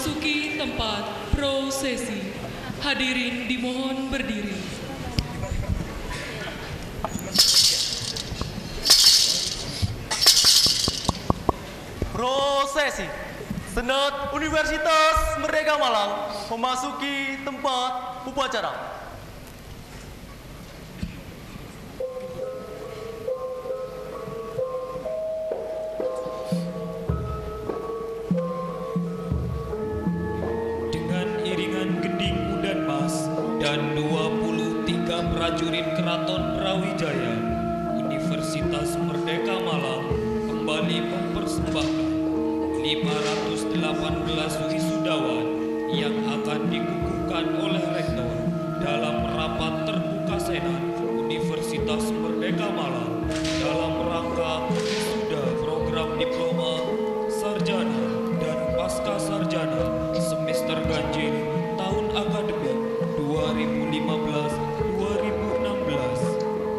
memasuki tempat prosesi. Hadirin dimohon berdiri. Prosesi Senat Universitas Merdeka Malang memasuki tempat upacara. Dan 23 prajurit Keraton Brawijaya, Universitas Merdeka Malang kembali mempersembahkan 518 wisudawan yang akan dikukuhkan oleh Rektor dalam rapat terbuka Senat Universitas Merdeka Malang dalam rangka wisuda program diploma, sarjana, dan pasca sarjana semester ganjil tahun akademik 2015-2016.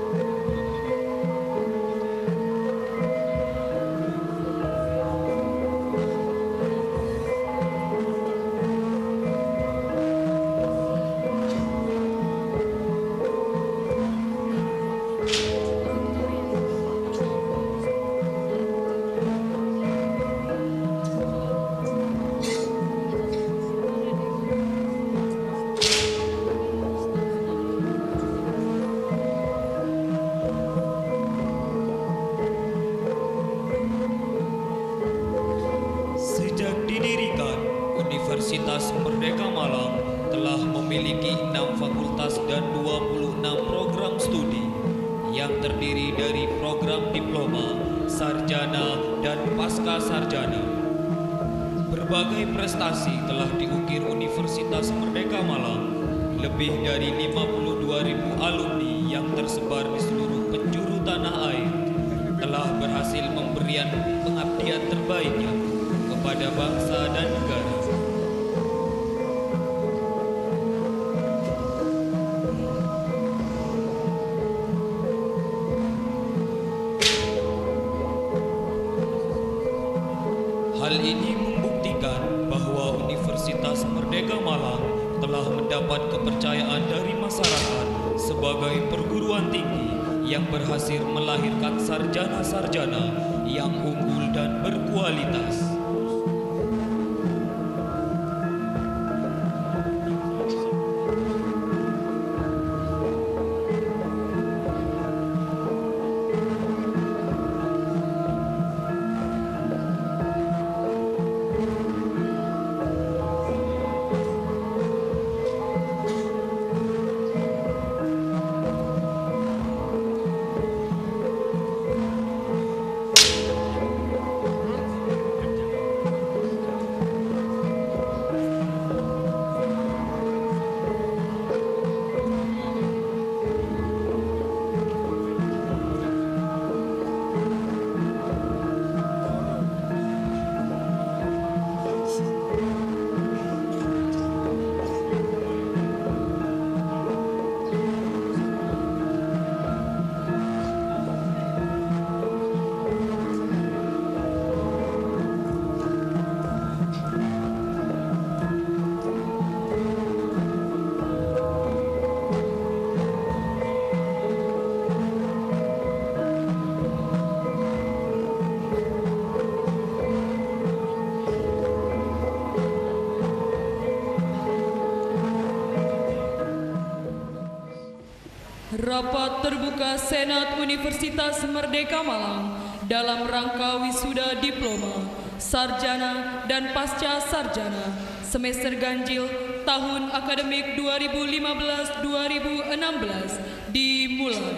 Universitas Merdeka Malang telah memiliki 6 fakultas dan 26 program studi yang terdiri dari program diploma, sarjana, dan pasca sarjana. Berbagai prestasi telah diukir Universitas Merdeka Malang. Lebih dari 52.000 alumni yang tersebar di seluruh penjuru tanah air telah berhasil memberikan pengabdian terbaiknya kepada bangsa dan negara. Hal ini membuktikan bahwa Universitas Merdeka Malang telah mendapat kepercayaan dari masyarakat sebagai perguruan tinggi yang berhasil melahirkan sarjana-sarjana yang unggul dan berkualitas. Rapat terbuka Senat Universitas Merdeka Malang dalam rangka wisuda diploma, sarjana, dan pasca sarjana semester ganjil tahun akademik 2015-2016 dimulai.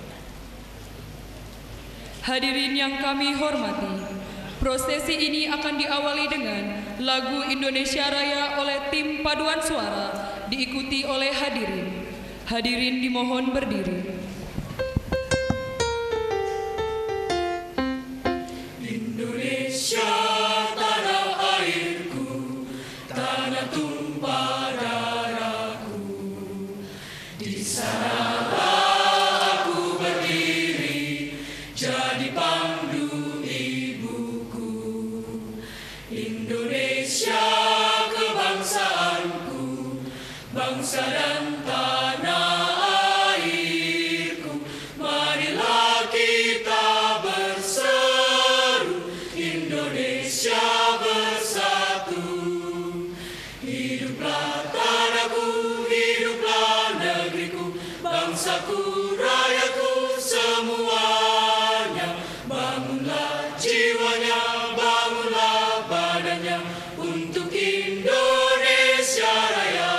Hadirin yang kami hormati, prosesi ini akan diawali dengan lagu Indonesia Raya oleh tim paduan suara, diikuti oleh hadirin. Hadirin dimohon berdiri. Indonesia tanah airku, tanah tumpah darahku. Di sanalah aku berdiri, jadi pandu ibuku. Indonesia bangsa dan tanah airku. Marilah kita berseru, Indonesia bersatu. Hiduplah tanahku, hiduplah negeriku, bangsaku, rakyatku semuanya. Bangunlah jiwanya, bangunlah badannya untuk Indonesia Raya.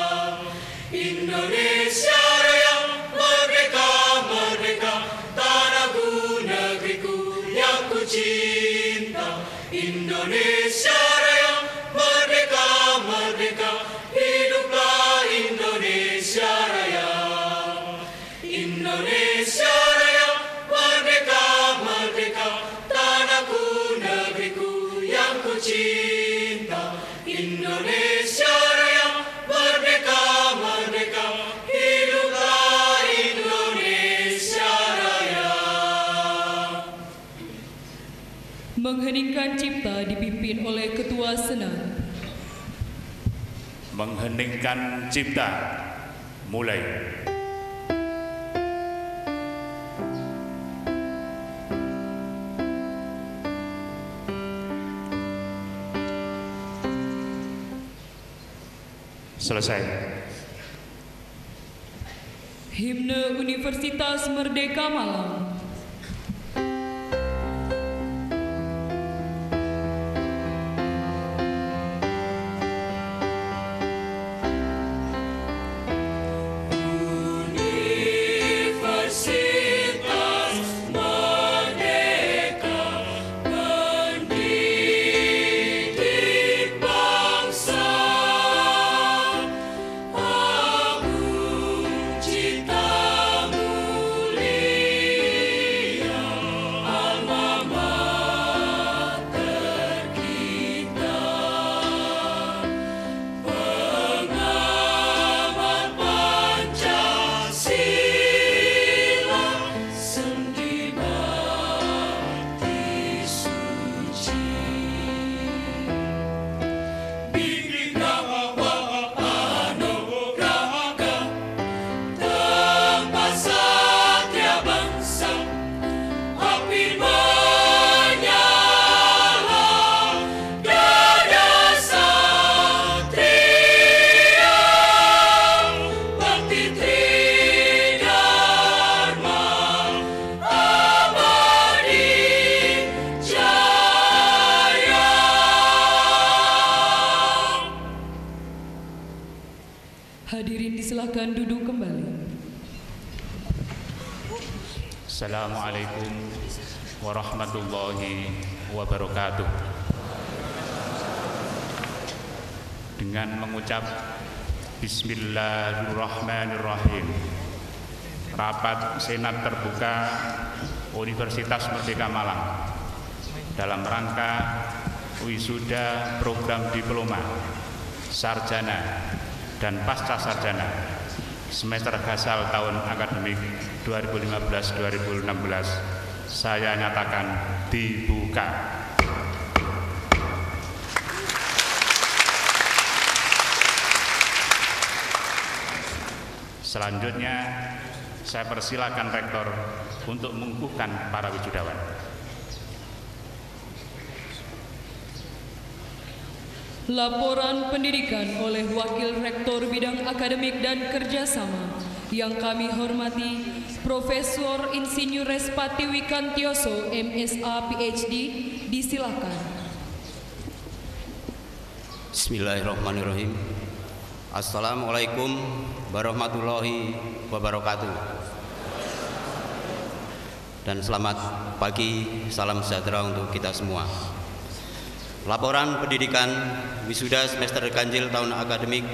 Indonesia Raya, merdeka, merdeka, tanahku, negeriku yang ku cinta. Indonesia Raya, merdeka, merdeka, hiduplah Indonesia Raya. Indonesia Raya, merdeka, merdeka, tanahku, negeriku yang ku cinta. Indonesia Raya, merdeka, merdeka, hiduplah Indonesia Raya. Mengheningkan cipta dipimpin oleh Ketua Senat. Mengheningkan cipta, mulai. Selesai. Himne Universitas Merdeka Malang. Universitas Merdeka, pendidik bangsa. Agung cita mulia, alma mater kita. Pengamat Pancasila, sendi bakti suci. Bhinneka Anugrahaka, tempat satria bangsa. Api menyala, dada satria. Bakti tridharma, abadi jaya. Hadirin disilahkan duduk kembali. Assalamualaikum warahmatullahi wabarakatuh. Dengan mengucap Bismillahirrahmanirrahim, rapat Senat Terbuka Universitas Merdeka Malang dalam rangka wisuda program diploma, sarjana, dan pasca sarjana semester gasal tahun akademik 2015-2016 saya nyatakan dibuka. Selanjutnya saya persilakan Rektor untuk mengukuhkan para wisudawan. Laporan pendidikan oleh Wakil Rektor Bidang Akademik dan Kerjasama yang kami hormati Profesor Insinyur Respati Wikantioso, MSA PhD, disilakan. Bismillahirrahmanirrahim. Assalamualaikum warahmatullahi wabarakatuh. Dan selamat pagi, salam sejahtera untuk kita semua. Laporan pendidikan wisuda semester ganjil tahun akademik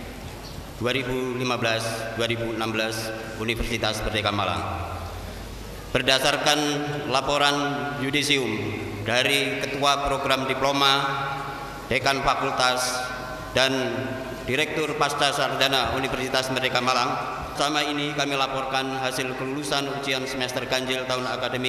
2015-2016 Universitas Merdeka Malang. Berdasarkan laporan yudisium dari Ketua Program Diploma, Dekan Fakultas, dan Direktur Pasca Sarjana Universitas Merdeka Malang, sama ini kami laporkan hasil kelulusan ujian semester ganjil tahun akademik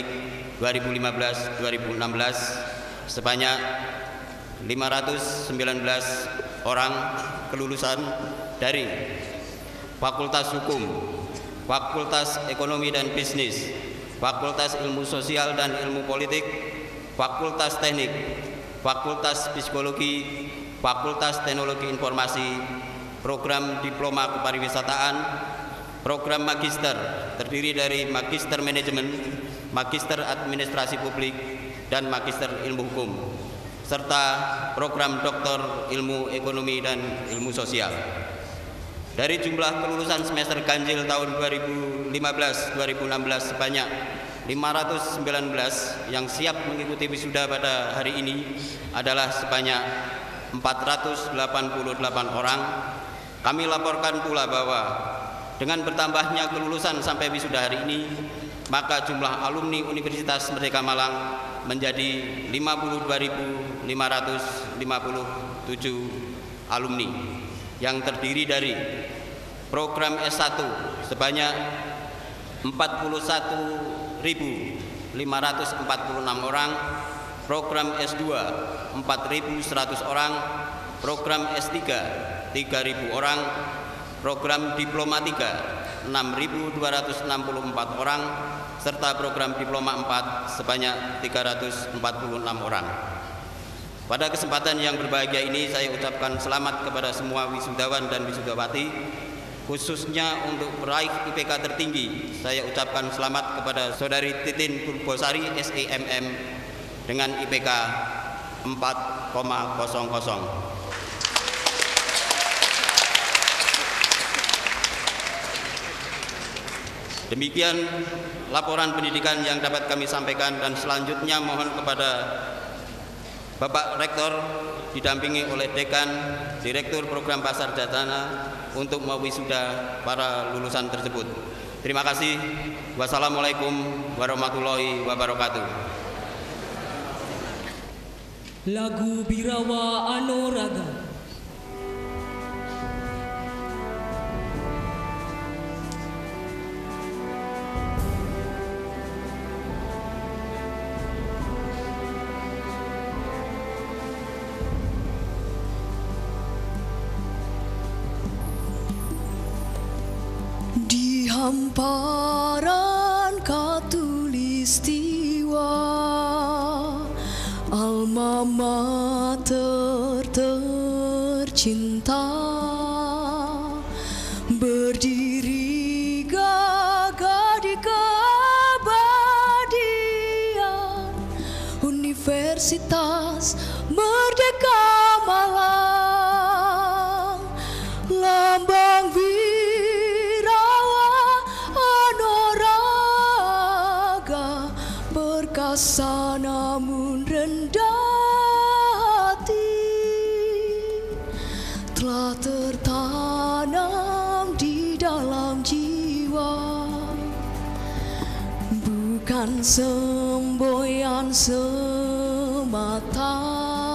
2015-2016 sebanyak 519 orang kelulusan dari Fakultas Hukum, Fakultas Ekonomi dan Bisnis, Fakultas Ilmu Sosial dan Ilmu Politik, Fakultas Teknik, Fakultas Psikologi, Fakultas Teknologi Informasi, program Diploma Kepariwisataan, program Magister terdiri dari Magister Manajemen, Magister Administrasi Publik, dan Magister Ilmu Hukum, serta program Doktor Ilmu Ekonomi dan Ilmu Sosial. Dari jumlah kelulusan semester ganjil tahun 2015-2016 sebanyak 519 yang siap mengikuti wisuda pada hari ini adalah sebanyak 488 orang. Kami laporkan pula bahwa dengan bertambahnya kelulusan sampai wisuda hari ini, maka jumlah alumni Universitas Merdeka Malang menjadi 52.557 alumni yang terdiri dari program S1 sebanyak 41.546 orang, program S2 4.100 orang, program S3 3.000 orang, program Diploma 3 6.264 orang, serta program Diploma 4 sebanyak 346 orang. Pada kesempatan yang berbahagia ini saya ucapkan selamat kepada semua wisudawan dan wisudawati, khususnya untuk peraih IPK tertinggi. Saya ucapkan selamat kepada Saudari Titin Purbosari SEMM dengan IPK 4,00. Demikian laporan pendidikan yang dapat kami sampaikan, dan selanjutnya mohon kepada Bapak Rektor didampingi oleh Dekan, Direktur Program Pasarjana untuk mewisuda para lulusan tersebut. Terima kasih. Wassalamualaikum warahmatullahi wabarakatuh. Lagu Birawa Anoraga. Hamparan Katulistiwa, alma mater tercinta, berdiri gagah di keabadian, Universitas Merdeka Malang, lambang perkasa namun rendah hati, telah tertanam di dalam jiwa, bukan semboyan semata,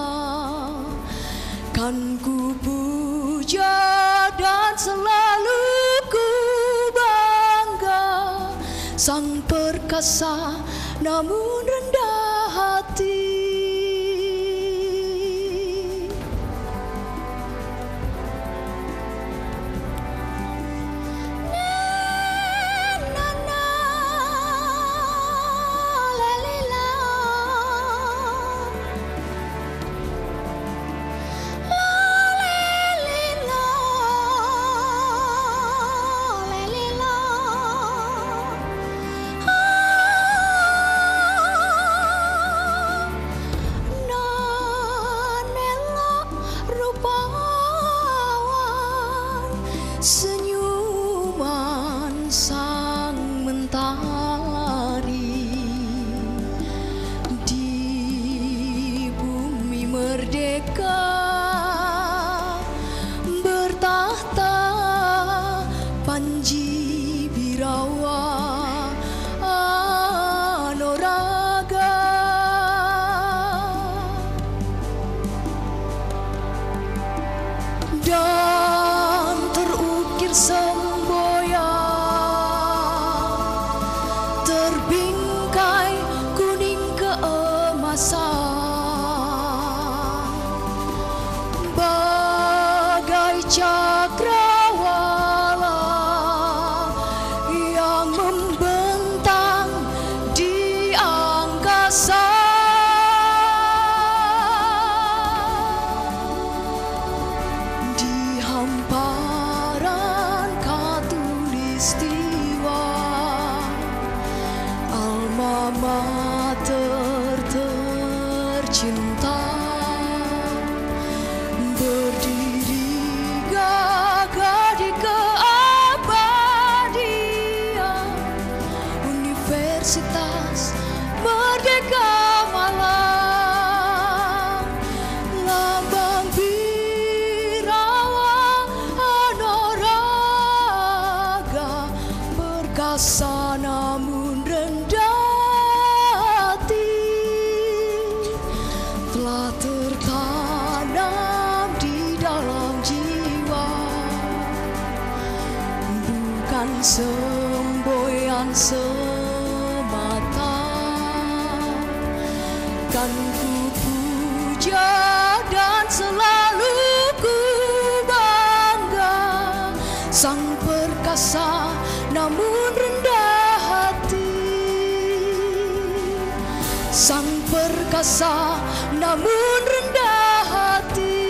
kan ku puja dan selalu ku bangga, sang perkasa namun rendah hati. Senyuman sang mentari di bumi merdeka, bertahta Panji Birawa Anoraga. Dan terukir perkasa namun rendah hati, telah tertanam di dalam jiwa, bukan semboyan semata. Kan ku puja dan selalu ku bangga, sang perkasa namun rendah hati, sang perkasa namun rendah hati.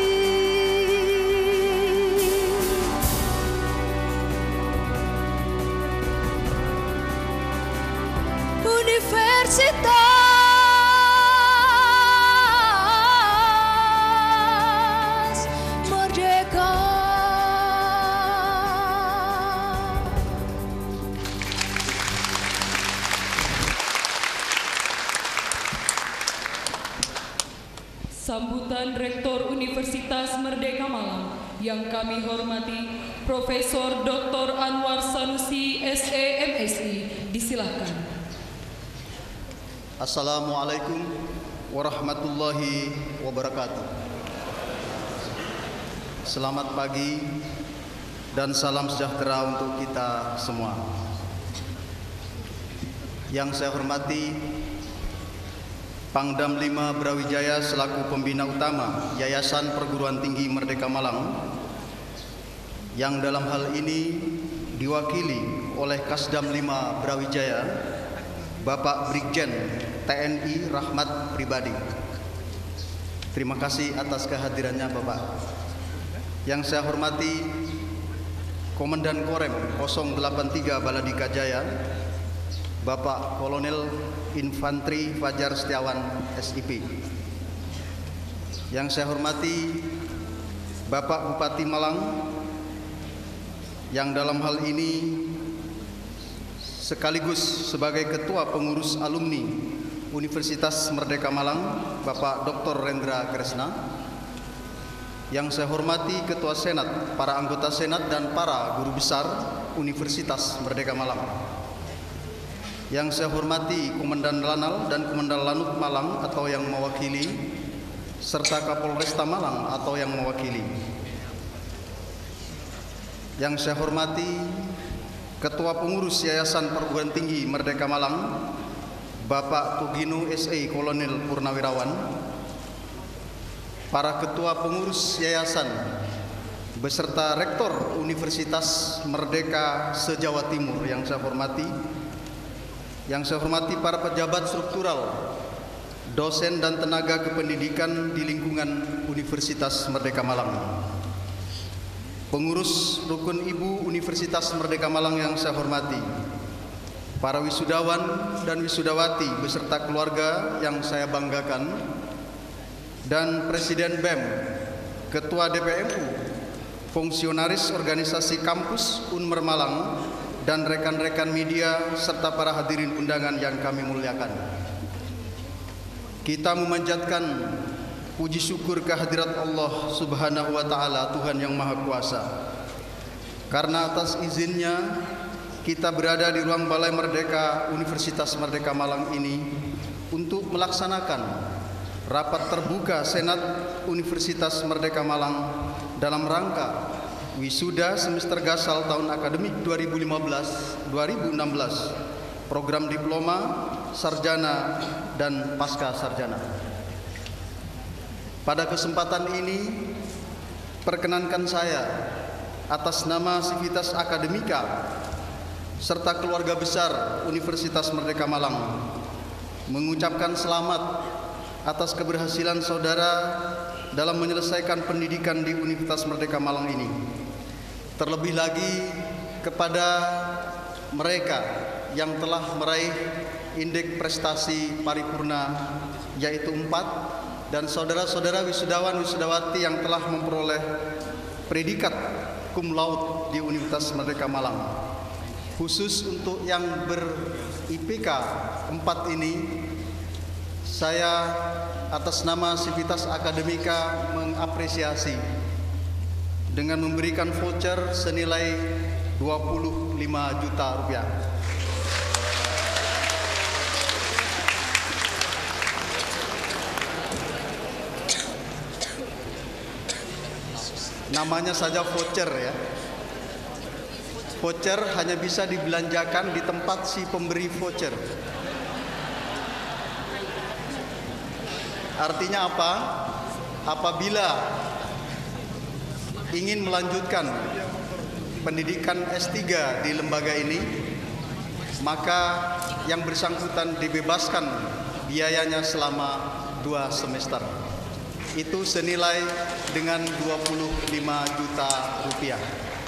Universitas Merdeka. Sambutan Rektor Universitas Merdeka Malang yang kami hormati Profesor Dr. Anwar Sanusi SEMSI, disilahkan. Assalamualaikum warahmatullahi wabarakatuh. Selamat pagi dan salam sejahtera untuk kita semua. Yang saya hormati Pangdam 5 Brawijaya selaku pembina utama Yayasan Perguruan Tinggi Merdeka Malang, yang dalam hal ini diwakili oleh Kasdam 5 Brawijaya, Bapak Brigjen TNI Rahmat Pribadi. Terima kasih atas kehadirannya Bapak. Yang saya hormati Komandan Korem 083 Baladika Jaya, Bapak Kolonel Infantri Fajar Setiawan SIP. Yang saya hormati Bapak Bupati Malang, yang dalam hal ini sekaligus sebagai Ketua Pengurus Alumni Universitas Merdeka Malang, Bapak Dr. Rendra Kresna. Yang saya hormati Ketua Senat, para anggota Senat dan para guru besar Universitas Merdeka Malang. Yang saya hormati Komandan Lanal dan Komandan Lanut Malang atau yang mewakili, serta Kapolresta Malang atau yang mewakili. Yang saya hormati Ketua Pengurus Yayasan Perguruan Tinggi Merdeka Malang, Bapak Tugino SE Kolonel Purnawirawan, para Ketua Pengurus Yayasan beserta Rektor Universitas Merdeka se-Jawa Timur yang saya hormati. Yang saya hormati para pejabat struktural, dosen dan tenaga kependidikan di lingkungan Universitas Merdeka Malang. Pengurus Rukun Ibu Universitas Merdeka Malang yang saya hormati, para wisudawan dan wisudawati beserta keluarga yang saya banggakan, dan Presiden BEM, Ketua DPMU, fungsionaris organisasi kampus Unmer Malang, dan rekan-rekan media serta para hadirin undangan yang kami muliakan. Kita memanjatkan puji syukur kehadirat Allah Subhanahu wa Ta'ala, Tuhan yang Maha Kuasa, karena atas izinnya kita berada di ruang Balai Merdeka Universitas Merdeka Malang ini untuk melaksanakan rapat terbuka Senat Universitas Merdeka Malang dalam rangka wisuda semester gasal tahun akademik 2015-2016, program diploma, sarjana, dan pasca sarjana. Pada kesempatan ini, perkenankan saya atas nama Sivitas Akademika serta keluarga besar Universitas Merdeka Malang mengucapkan selamat atas keberhasilan saudara dalam menyelesaikan pendidikan di Universitas Merdeka Malang ini. Terlebih lagi kepada mereka yang telah meraih indeks prestasi paripurna yaitu 4, dan saudara-saudara wisudawan wisudawati yang telah memperoleh predikat cum laude di Universitas Merdeka Malang. Khusus untuk yang ber-IPK 4 ini, saya atas nama Sivitas Akademika mengapresiasi dengan memberikan voucher senilai 25 juta rupiah. Namanya saja voucher ya. Voucher hanya bisa dibelanjakan di tempat si pemberi voucher. Artinya apa? Apabila ingin melanjutkan pendidikan S3 di lembaga ini, maka yang bersangkutan dibebaskan biayanya selama 2 semester. Itu senilai dengan 25 juta rupiah.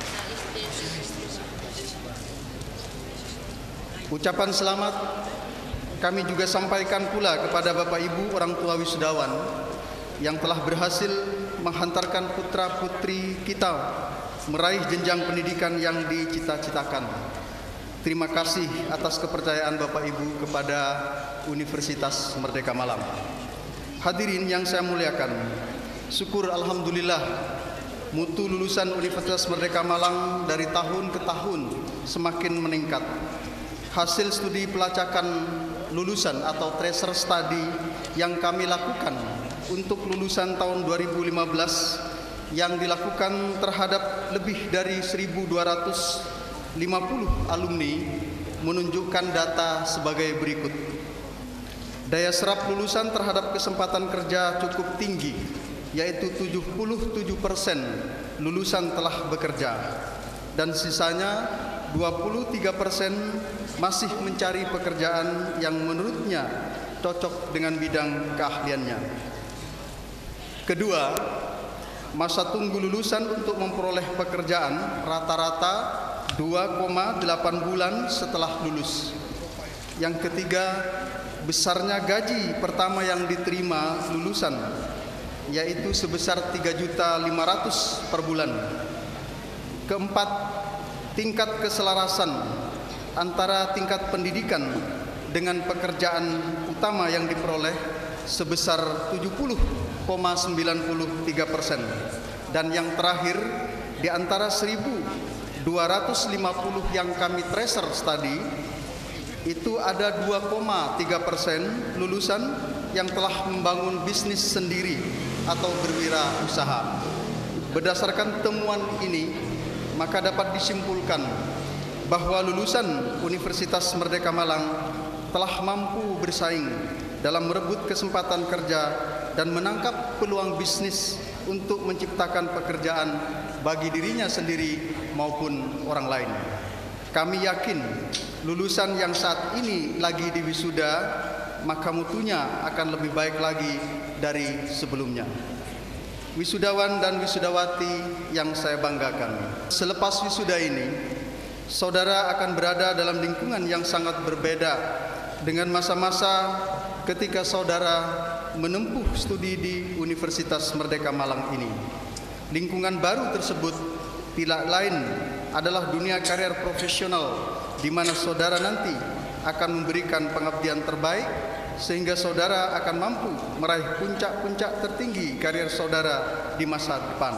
Ucapan selamat kami juga sampaikan pula kepada Bapak Ibu orang tua wisudawan yang telah berhasil menghantarkan putra-putri kita meraih jenjang pendidikan yang dicita-citakan. Terima kasih atas kepercayaan Bapak Ibu kepada Universitas Merdeka Malang. Hadirin yang saya muliakan, syukur alhamdulillah mutu lulusan Universitas Merdeka Malang dari tahun ke tahun semakin meningkat. Hasil studi pelacakan lulusan atau tracer study yang kami lakukan untuk lulusan tahun 2015 yang dilakukan terhadap lebih dari 1.250 alumni menunjukkan data sebagai berikut. Daya serap lulusan terhadap kesempatan kerja cukup tinggi, yaitu 77% lulusan telah bekerja dan sisanya 23% masih mencari pekerjaan yang menurutnya cocok dengan bidang keahliannya. Kedua, masa tunggu lulusan untuk memperoleh pekerjaan rata-rata 2,8 bulan setelah lulus. Yang ketiga, besarnya gaji pertama yang diterima lulusan, yaitu sebesar 3.500.000 per bulan. Keempat, tingkat keselarasan antara tingkat pendidikan dengan pekerjaan utama yang diperoleh sebesar 70,93%. Dan yang terakhir, di antara 1.250 yang kami tracer study, itu ada 2,3% lulusan yang telah membangun bisnis sendiri atau berwirausaha. Berdasarkan temuan ini, maka dapat disimpulkan bahwa lulusan Universitas Merdeka Malang telah mampu bersaing dalam merebut kesempatan kerja dan menangkap peluang bisnis untuk menciptakan pekerjaan bagi dirinya sendiri maupun orang lain. Kami yakin lulusan yang saat ini lagi diwisuda, maka mutunya akan lebih baik lagi dari sebelumnya. Wisudawan dan wisudawati yang saya banggakan, selepas wisuda ini, saudara akan berada dalam lingkungan yang sangat berbeda dengan masa-masa ketika saudara menempuh studi di Universitas Merdeka Malang ini. Lingkungan baru tersebut tidak lain adalah dunia karier profesional, di mana saudara nanti akan memberikan pengabdian terbaik sehingga saudara akan mampu meraih puncak-puncak tertinggi karier saudara di masa depan.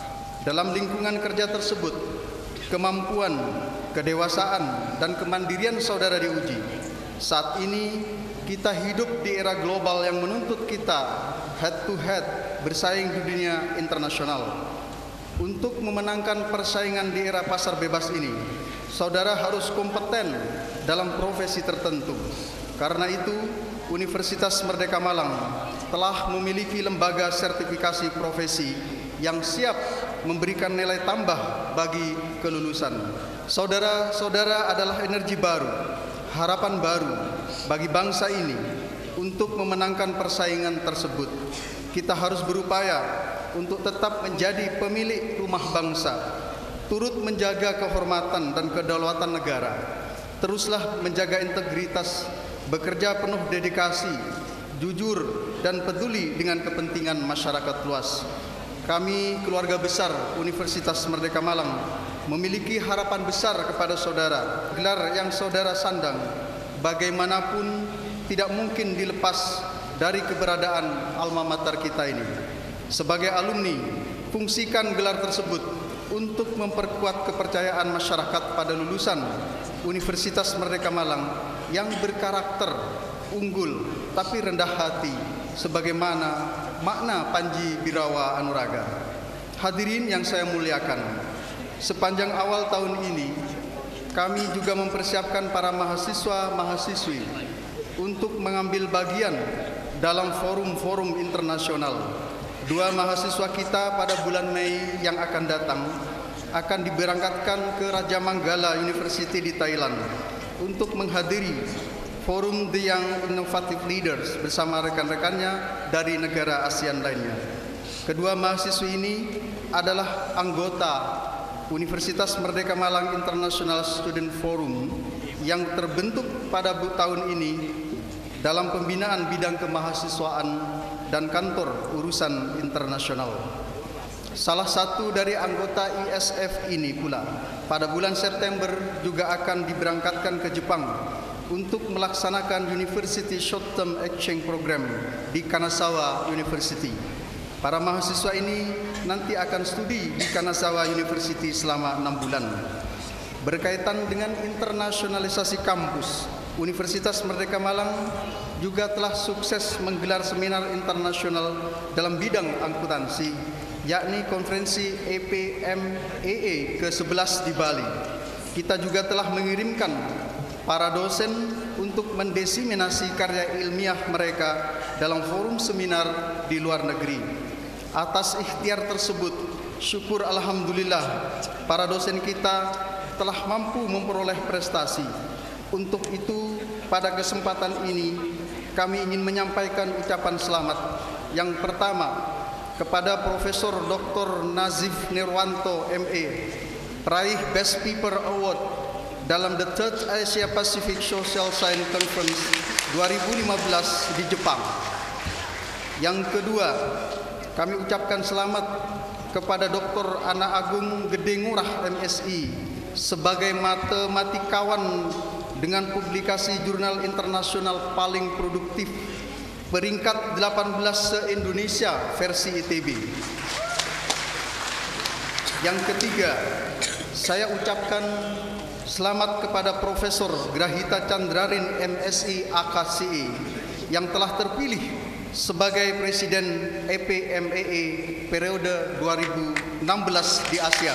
Dalam lingkungan kerja tersebut, kemampuan, kedewasaan, dan kemandirian saudara diuji. Saat ini kita hidup di era global yang menuntut kita head to head bersaing di dunia internasional. Untuk memenangkan persaingan di era pasar bebas ini, saudara harus kompeten dalam profesi tertentu. Karena itu, Universitas Merdeka Malang telah memiliki lembaga sertifikasi profesi yang siap memberikan nilai tambah bagi kelulusan. Saudara-saudara adalah energi baru, harapan baru bagi bangsa ini. Untuk memenangkan persaingan tersebut, kita harus berupaya untuk tetap menjadi pemilik rumah bangsa, turut menjaga kehormatan dan kedaulatan negara, teruslah menjaga integritas, bekerja penuh dedikasi, jujur, dan peduli dengan kepentingan masyarakat luas. Kami, keluarga besar Universitas Merdeka Malang, memiliki harapan besar kepada saudara. Gelar yang saudara sandang, bagaimanapun tidak mungkin dilepas dari keberadaan alma mater kita ini. Sebagai alumni, fungsikan gelar tersebut untuk memperkuat kepercayaan masyarakat pada lulusan Universitas Merdeka Malang yang berkarakter unggul tapi rendah hati, sebagaimana makna Panji Birawa Anuraga. hadirin yang saya muliakan, sepanjang awal tahun ini kami juga mempersiapkan para mahasiswa-mahasiswi untuk mengambil bagian dalam forum-forum internasional. 2 mahasiswa kita pada bulan Mei yang akan datang akan diberangkatkan ke Raja Manggala University di Thailand untuk menghadiri forum The Young Innovative Leaders bersama rekan-rekannya dari negara ASEAN lainnya. Kedua mahasiswi ini adalah anggota Universitas Merdeka Malang International Student Forum yang terbentuk pada tahun ini dalam pembinaan bidang kemahasiswaan dan kantor urusan internasional. Salah satu dari anggota ISF ini pula pada bulan September juga akan diberangkatkan ke Jepang untuk melaksanakan University Short Term Exchange Program di Kanazawa University. Para mahasiswa ini nanti akan studi di Kanazawa University selama 6 bulan. Berkaitan dengan internasionalisasi kampus, Universitas Merdeka Malang juga telah sukses menggelar seminar internasional dalam bidang akuntansi, yakni konferensi EPMEE ke-11 di Bali. Kita juga telah mengirimkan para dosen untuk mendesiminasi karya ilmiah mereka dalam forum seminar di luar negeri. Atas ikhtiar tersebut, syukur alhamdulillah para dosen kita telah mampu memperoleh prestasi. Untuk itu, pada kesempatan ini kami ingin menyampaikan ucapan selamat. Yang pertama, kepada Profesor Dr. Nazif Nirwanto MA, peraih Best Paper Award dalam The Third Asia Pacific Social Science Conference 2015 di Jepang. Yang kedua, kami ucapkan selamat kepada Dr. Ana Agung Gede Ngurah MSI sebagai matematikawan dengan publikasi jurnal internasional paling produktif, peringkat 18 se-Indonesia versi ITB. Yang ketiga, saya ucapkan selamat kepada Profesor Grahita Chandrarin MSI AKCE yang telah terpilih sebagai Presiden EPMEE periode 2016 di ASEAN.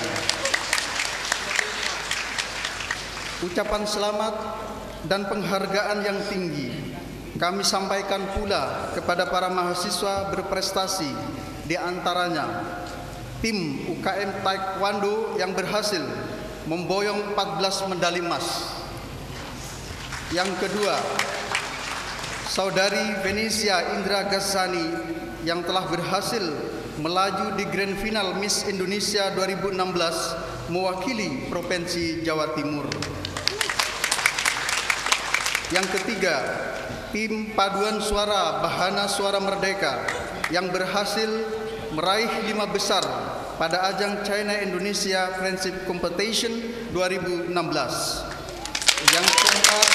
Ucapan selamat dan penghargaan yang tinggi kami sampaikan pula kepada para mahasiswa berprestasi, di antaranya tim UKM Taekwondo yang berhasil memboyong 14 medali emas. Yang kedua, Saudari Venesia Indra Gassani yang telah berhasil melaju di Grand Final Miss Indonesia 2016 mewakili Provinsi Jawa Timur. Yang ketiga, tim paduan suara Bahana Suara Merdeka yang berhasil meraih 5 besar pada ajang China Indonesia Friendship Competition 2016. Yang keempat,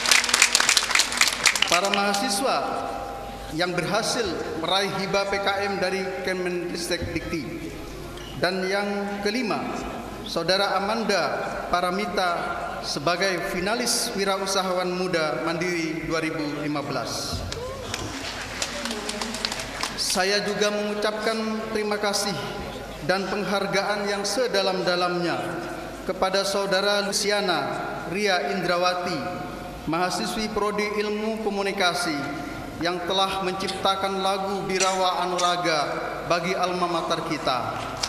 para mahasiswa yang berhasil meraih hibah PKM dari Kemendikbud Dikti. Dan yang kelima, Saudara Amanda Paramita sebagai finalis Wirausahawan Muda Mandiri 2015. Saya juga mengucapkan terima kasih dan penghargaan yang sedalam-dalamnya kepada Saudara Luciana Ria Indrawati, mahasiswi Prodi Ilmu Komunikasi yang telah menciptakan lagu Birawa Anuraga bagi alma mater kita.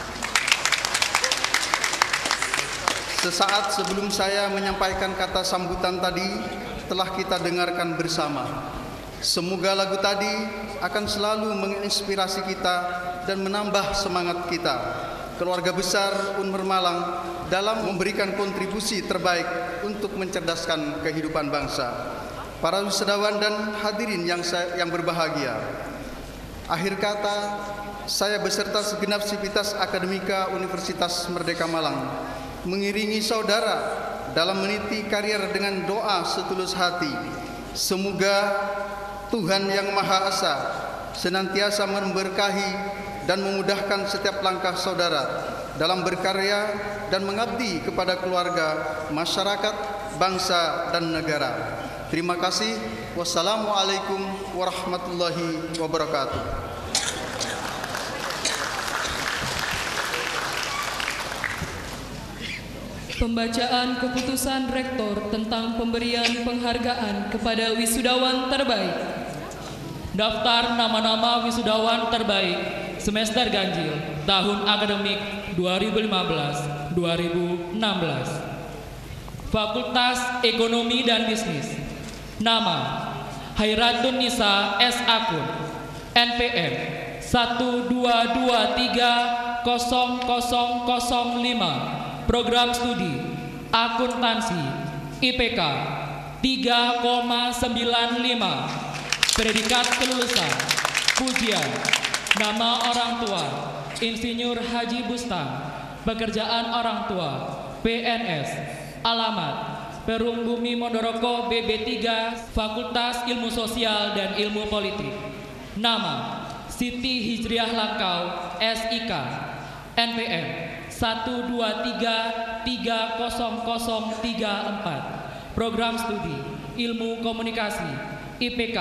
Sesaat sebelum saya menyampaikan kata sambutan tadi, telah kita dengarkan bersama. Semoga lagu tadi akan selalu menginspirasi kita dan menambah semangat kita, keluarga besar Unmar Malang, dalam memberikan kontribusi terbaik untuk mencerdaskan kehidupan bangsa. Para wisudawan dan hadirin yang berbahagia, akhir kata, saya beserta segenap sivitas akademika Universitas Merdeka Malang mengiringi saudara dalam meniti karier dengan doa setulus hati. Semoga Tuhan Yang Maha Esa senantiasa memberkahi dan memudahkan setiap langkah saudara dalam berkarya dan mengabdi kepada keluarga, masyarakat, bangsa, dan negara. Terima kasih. Wassalamualaikum warahmatullahi wabarakatuh. Pembacaan keputusan Rektor tentang pemberian penghargaan kepada wisudawan terbaik. Daftar nama-nama wisudawan terbaik semester ganjil tahun akademik 2015-2016. Fakultas Ekonomi dan Bisnis. Nama: Hairatun Nisa S. Akun, NPM 122300005. Program studi Akuntansi, IPK 3,95. Predikat kelulusan pujian. Nama orang tua: Insinyur Haji Bustam. Pekerjaan orang tua: PNS. Alamat: Perum Bumi Mondoroko BB3, Fakultas Ilmu Sosial dan Ilmu Politik. Nama: Siti Hijriah Langkau, SIK. NPM 123300034. Program studi Ilmu Komunikasi, IPK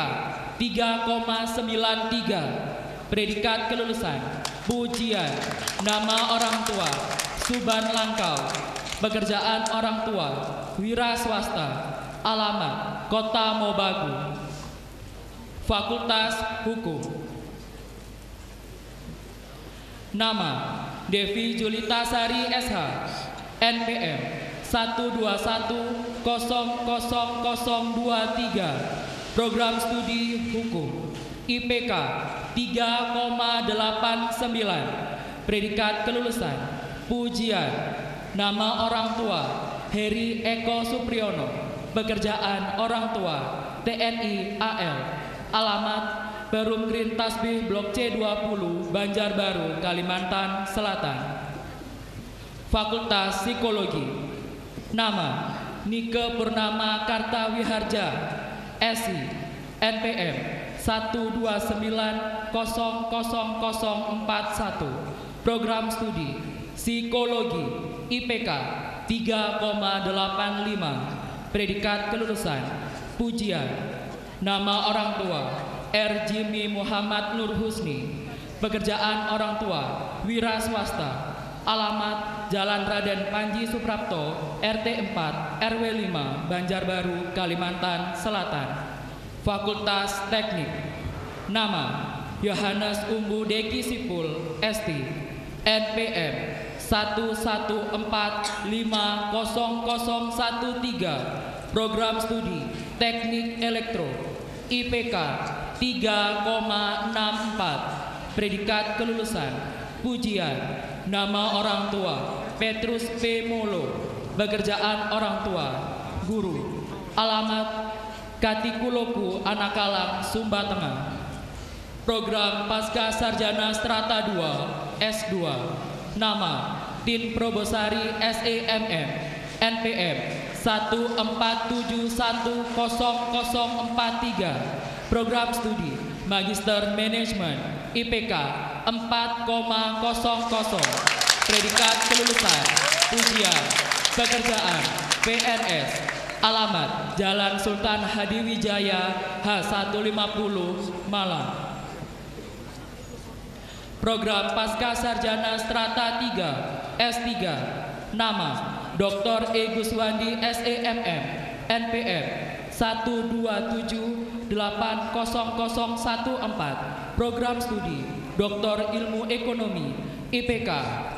3,93. Predikat kelulusan pujian. Nama orang tua: Suban Langkau. Pekerjaan orang tua: wira swasta. Alamat: Kota Mobagu. Fakultas Hukum. Nama: Devi Julita Sari SH, NPM 1210023. Program studi Hukum, IPK 3,89. Predikat kelulusan pujian. Nama orang tua: Heri Eko Supriyono. Pekerjaan orang tua: TNI AL. Alamat: Perum Green Tasbih Blok C20, Banjarbaru, Kalimantan Selatan. Fakultas Psikologi. Nama: Nike Purnama Kartawiharja, SI, NPM 1290041. Program studi Psikologi, IPK 3,85. Predikat kelulusan pujian. Nama orang tua: R. Jimmy Muhammad Nur Husni. Pekerjaan orang tua: wira swasta. Alamat: Jalan Raden Panji Suprapto, RT 4, RW 5, Banjarbaru, Kalimantan Selatan. Fakultas Teknik. Nama: Yohanes Umbu Deki Sipul, ST, NPM 114500013. Program studi Teknik Elektro, IPK 3,64. Predikat kelulusan pujian. Nama orang tua: Petrus P. Molo. Pekerjaan orang tua: guru. Alamat: Katikuloku, Anakalang, Sumba Tengah. Program Pasca Sarjana Strata 2 S2. Nama: Tin Probosari SEMM, NPM 147100043. Program studi Magister Manajemen, IPK 4,00. Predikat kelulusan pujian. Pekerjaan: PNS. Alamat: Jalan Sultan Hadiwijaya H150, Malang. Program Pasca Sarjana Strata 3 S3. Nama: Dr. E. Guswandi SEMM, NPM 127800014. Program studi Doktor Ilmu Ekonomi, IPK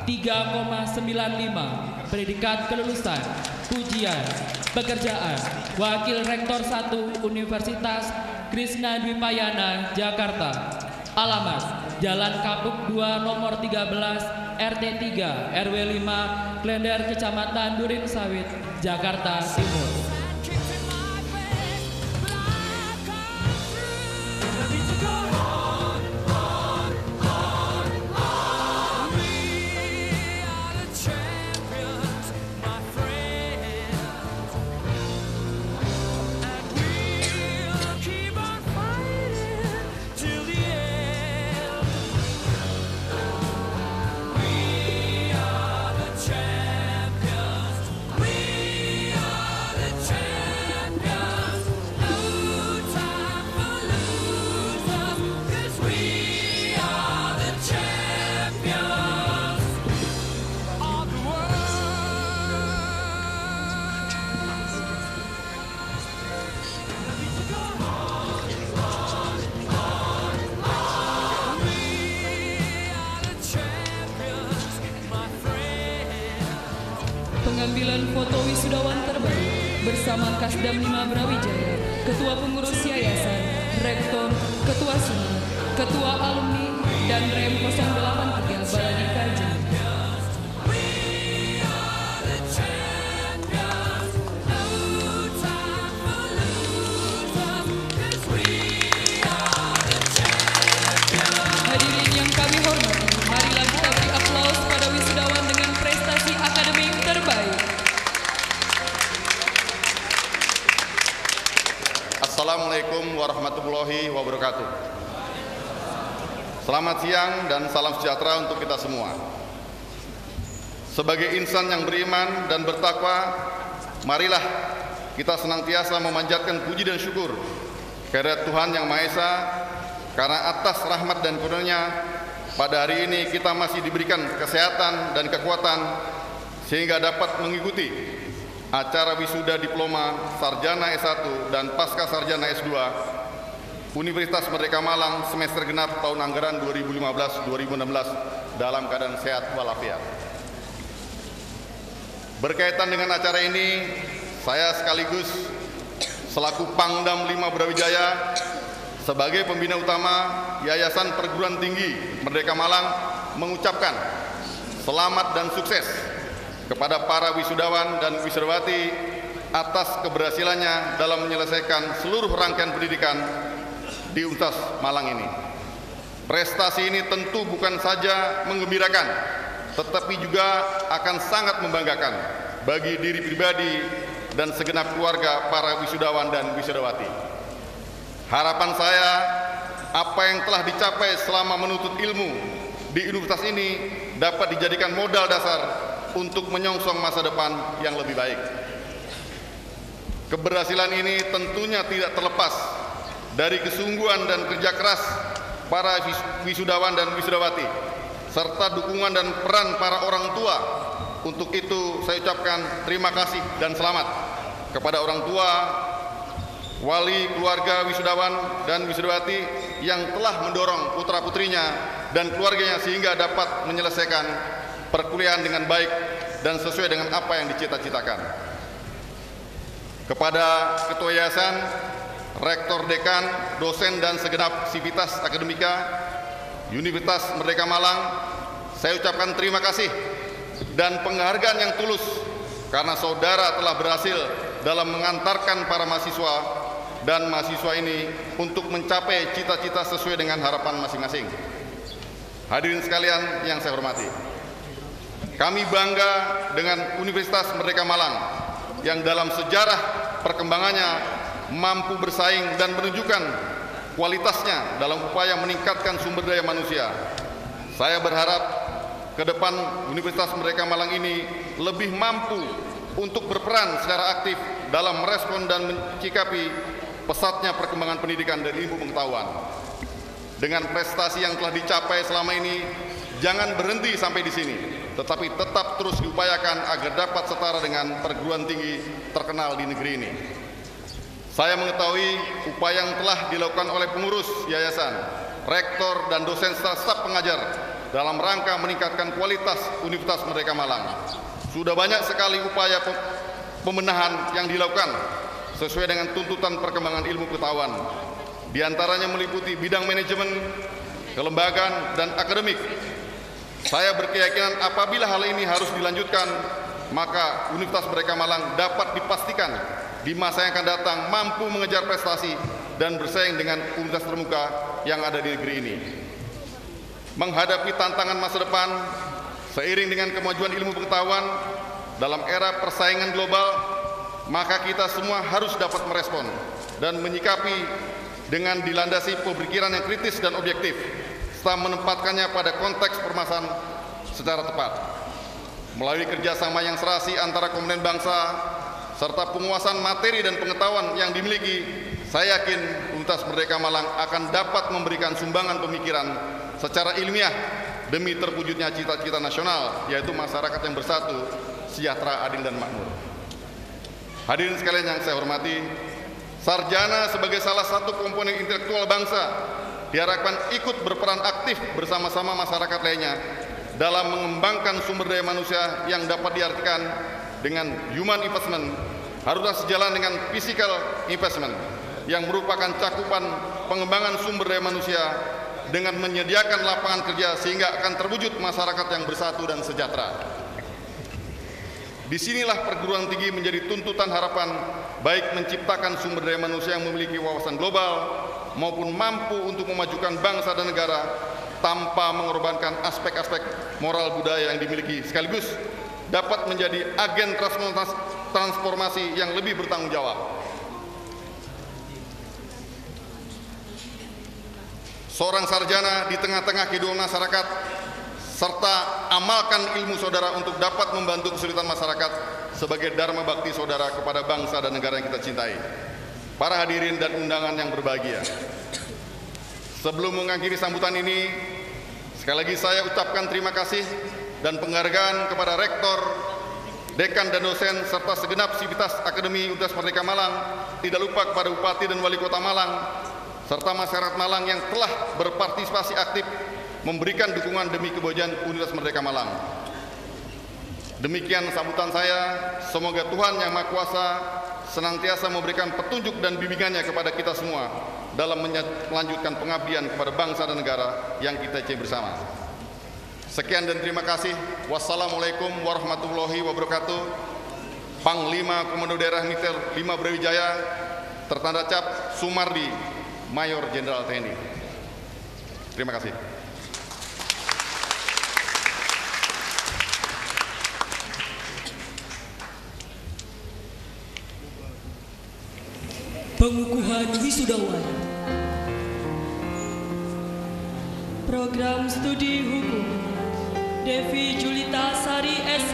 3,95. Predikat kelulusan pujian. Pekerjaan: Wakil Rektor 1 Universitas Krishna Dwipayana, Jakarta. Alamat: Jalan Kapuk 2 nomor 13 RT 3 RW 5 Klender, Kecamatan Durin Sawit, Jakarta Timur. Champions, we are the champions. pengambilan foto wisudawan terbaik bersama Kasdam 5 Brawijaya, Ketua Pengurus Yayasan, Rektor, Ketua Sini, Ketua Alumni, dan Rem 083 Baladika Jaya. Hadirin yang kami hormati, marilah kita beri aplaus pada wisudawan dengan prestasi akademik terbaik. Assalamualaikum warahmatullahi wabarakatuh. Selamat siang dan salam sejahtera untuk kita semua. Sebagai insan yang beriman dan bertakwa, marilah kita senantiasa memanjatkan puji dan syukur kehadirat Tuhan Yang Maha Esa, karena atas rahmat dan karunia-Nya pada hari ini kita masih diberikan kesehatan dan kekuatan sehingga dapat mengikuti acara wisuda diploma sarjana S1 dan pasca sarjana S2 Universitas Merdeka Malang semester genap tahun anggaran 2015-2016 dalam keadaan sehat walafiat. Berkaitan dengan acara ini, saya sekaligus selaku Pangdam 5 Brawijaya sebagai pembina utama Yayasan Perguruan Tinggi Merdeka Malang mengucapkan selamat dan sukses kepada para wisudawan dan wisudawati atas keberhasilannya dalam menyelesaikan seluruh rangkaian pendidikan di Universitas Malang ini. Prestasi ini tentu bukan saja menggembirakan, tetapi juga akan sangat membanggakan bagi diri pribadi dan segenap keluarga para wisudawan dan wisudawati. Harapan saya, apa yang telah dicapai selama menuntut ilmu di universitas ini dapat dijadikan modal dasar untuk menyongsong masa depan yang lebih baik. Keberhasilan ini tentunya tidak terlepas dari kesungguhan dan kerja keras para wisudawan dan wisudawati, serta dukungan dan peran para orang tua. Untuk itu saya ucapkan terima kasih dan selamat kepada orang tua, wali keluarga wisudawan dan wisudawati yang telah mendorong putra-putrinya dan keluarganya sehingga dapat menyelesaikan perkuliahan dengan baik dan sesuai dengan apa yang dicita-citakan. Kepada Ketua Yayasan, Rektor Dekan, dosen dan segenap sivitas akademika Universitas Merdeka Malang, saya ucapkan terima kasih dan penghargaan yang tulus karena saudara telah berhasil dalam mengantarkan para mahasiswa dan mahasiswa ini untuk mencapai cita-cita sesuai dengan harapan masing-masing. Hadirin sekalian yang saya hormati, kami bangga dengan Universitas Merdeka Malang yang dalam sejarah perkembangannya mampu bersaing dan menunjukkan kualitasnya dalam upaya meningkatkan sumber daya manusia. Saya berharap ke depan Universitas Merdeka Malang ini lebih mampu untuk berperan secara aktif dalam merespon dan menyikapi pesatnya perkembangan pendidikan dan ilmu pengetahuan. Dengan prestasi yang telah dicapai selama ini, jangan berhenti sampai di sini, tetapi tetap terus diupayakan agar dapat setara dengan perguruan tinggi terkenal di negeri ini. Saya mengetahui upaya yang telah dilakukan oleh pengurus yayasan, rektor dan dosen staf pengajar dalam rangka meningkatkan kualitas Universitas Merdeka Malang. Sudah banyak sekali upaya pembenahan yang dilakukan sesuai dengan tuntutan perkembangan ilmu pengetahuan. Di antaranya meliputi bidang manajemen, kelembagaan, dan akademik. Saya berkeyakinan apabila hal ini harus dilanjutkan, maka Universitas Merdeka Malang dapat dipastikan di masa yang akan datang mampu mengejar prestasi dan bersaing dengan universitas termuka yang ada di negeri ini. Menghadapi tantangan masa depan, seiring dengan kemajuan ilmu pengetahuan dalam era persaingan global, maka kita semua harus dapat merespon dan menyikapi dengan dilandasi pemikiran yang kritis dan objektif, serta menempatkannya pada konteks permasalahan secara tepat. Melalui kerjasama yang serasi antara komponen bangsa, serta penguasaan materi dan pengetahuan yang dimiliki, saya yakin Universitas Merdeka Malang akan dapat memberikan sumbangan pemikiran secara ilmiah demi terwujudnya cita-cita nasional, yaitu masyarakat yang bersatu, sejahtera, adil, dan makmur. Hadirin sekalian yang saya hormati, sarjana sebagai salah satu komponen intelektual bangsa diharapkan ikut berperan aktif bersama-sama masyarakat lainnya dalam mengembangkan sumber daya manusia yang dapat diartikan dengan human investment haruslah sejalan dengan physical investment yang merupakan cakupan pengembangan sumber daya manusia dengan menyediakan lapangan kerja sehingga akan terwujud masyarakat yang bersatu dan sejahtera. Disinilah perguruan tinggi menjadi tuntutan harapan, baik menciptakan sumber daya manusia yang memiliki wawasan global maupun mampu untuk memajukan bangsa dan negara tanpa mengorbankan aspek-aspek moral budaya yang dimiliki, sekaligus dapat menjadi agen transformasi yang lebih bertanggung jawab. Seorang sarjana di tengah-tengah kehidupan masyarakat serta amalkan ilmu saudara untuk dapat membantu kesulitan masyarakat sebagai dharma bakti saudara kepada bangsa dan negara yang kita cintai. Para hadirin dan undangan yang berbahagia, sebelum mengakhiri sambutan ini, sekali lagi saya ucapkan terima kasih dan penghargaan kepada rektor, dekan dan dosen serta segenap sivitas Akademi Universitas Merdeka Malang, tidak lupa kepada Bupati dan Wali Kota Malang serta masyarakat Malang yang telah berpartisipasi aktif memberikan dukungan demi kemajuan Universitas Merdeka Malang. Demikian sambutan saya. Semoga Tuhan Yang Maha Kuasa senantiasa memberikan petunjuk dan bimbingannya kepada kita semua dalam melanjutkan pengabdian kepada bangsa dan negara yang kita cintai bersama. Sekian dan terima kasih. Wassalamualaikum warahmatullahi wabarakatuh. Panglima Komando Daerah Militer 5 Brawijaya, tertanda cap Sumardi, Mayor Jenderal TNI. Terima kasih. Pengukuhan wisudawan. Program Studi Hukum Devi Julita Sari SH.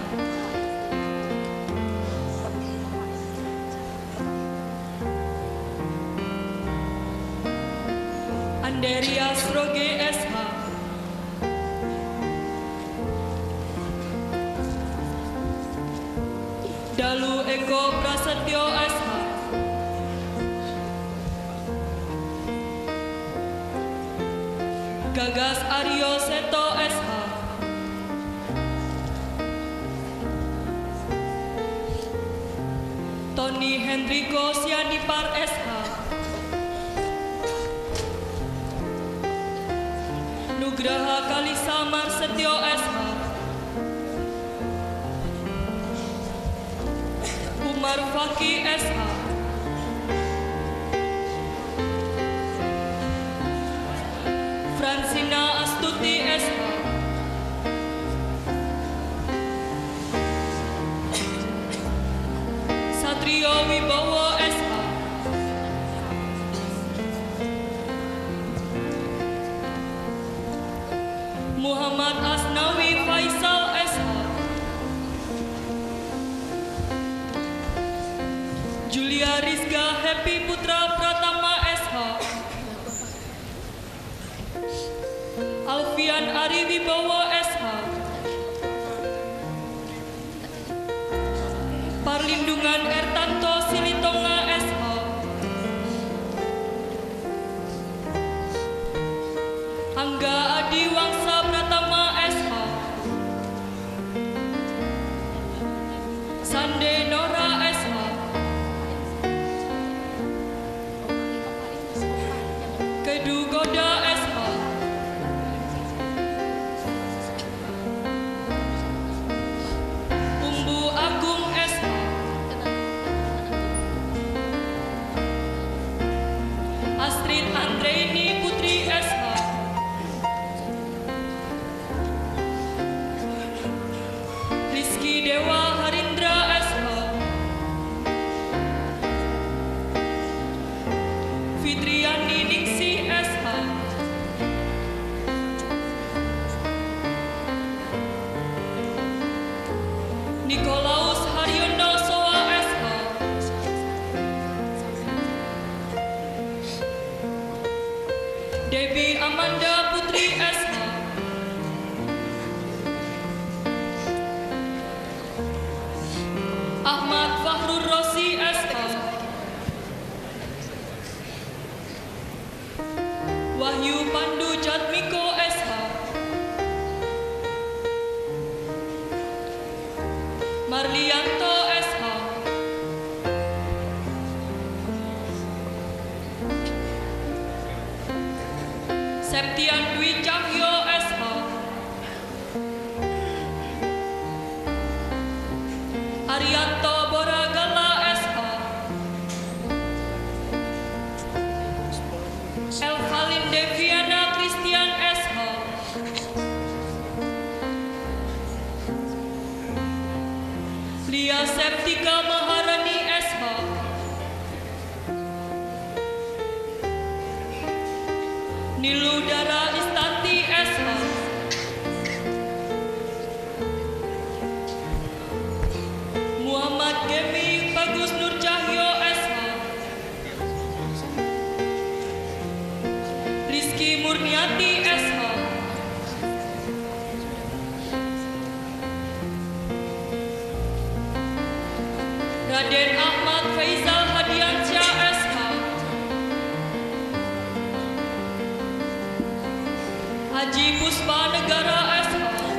Anderia Sroge SH. Dalu Eko Prasetyo SH. Gagas Aryo Seto SH. Tony Hendriko Sianipar SH. Nugraha Kalisamar Setio SH. Umar Faki SH. Fransina Astuti SH. Satrio Wibowo SH. Muhammad Asnawi Faisal SH. Julia Rizka Happy Putra Pratama SH. Alfian Ari Wibowo SH. Parlindungan Ertanto Silitonga SH. Angga Adi Wangsa Pratama SH. Sande Nora SH. Kedu Goda SH. Umbu Agung SH. Astrid Andreini Putri SH. Rizky Dewa Harindra SH. Fitriani Ningsi SH. Nikolaus Haryono Soa SH. Debbie Amanda Putri SH. Ahmad Fahrur Rosi SH. Wahyu Pandu Jatmiko SH. Marlianto SH, Septian Dwi Cahyo SH, Arianto Boragala SH, Elvalin Deviana Christian SH, Lia Septika Maharani SH, Niludara Istanti SH, Muhammad Gemi Bagus Nur Cahyo SH, Rizky Murniati SH, Raden Ahmad Faizal Hadiansyah SH, Haji Puspa Negara SH,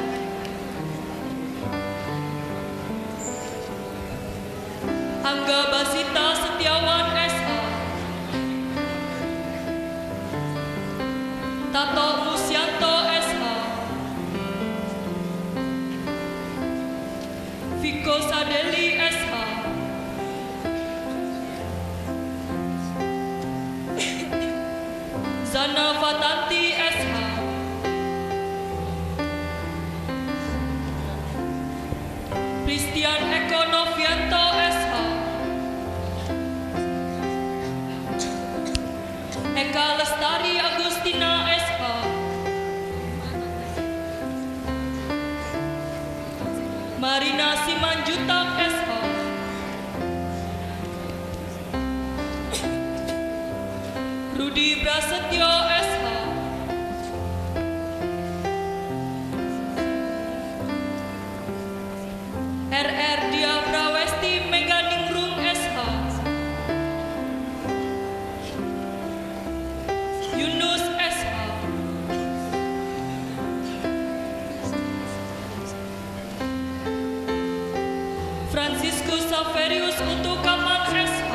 Angga Basita Setiawan SH, Tato Musyanto SH, Viko Sadeli SH, Zana Fatanti SH, Christian Eko Novianto SH, Eka Lestari Agustina SH, Marina Simanjuntak SH, Rudi Prasetyo SH, RR Dia Prawesti Meganingrum SH, Yunus SH, Franciscus Saverius Utukaman SH,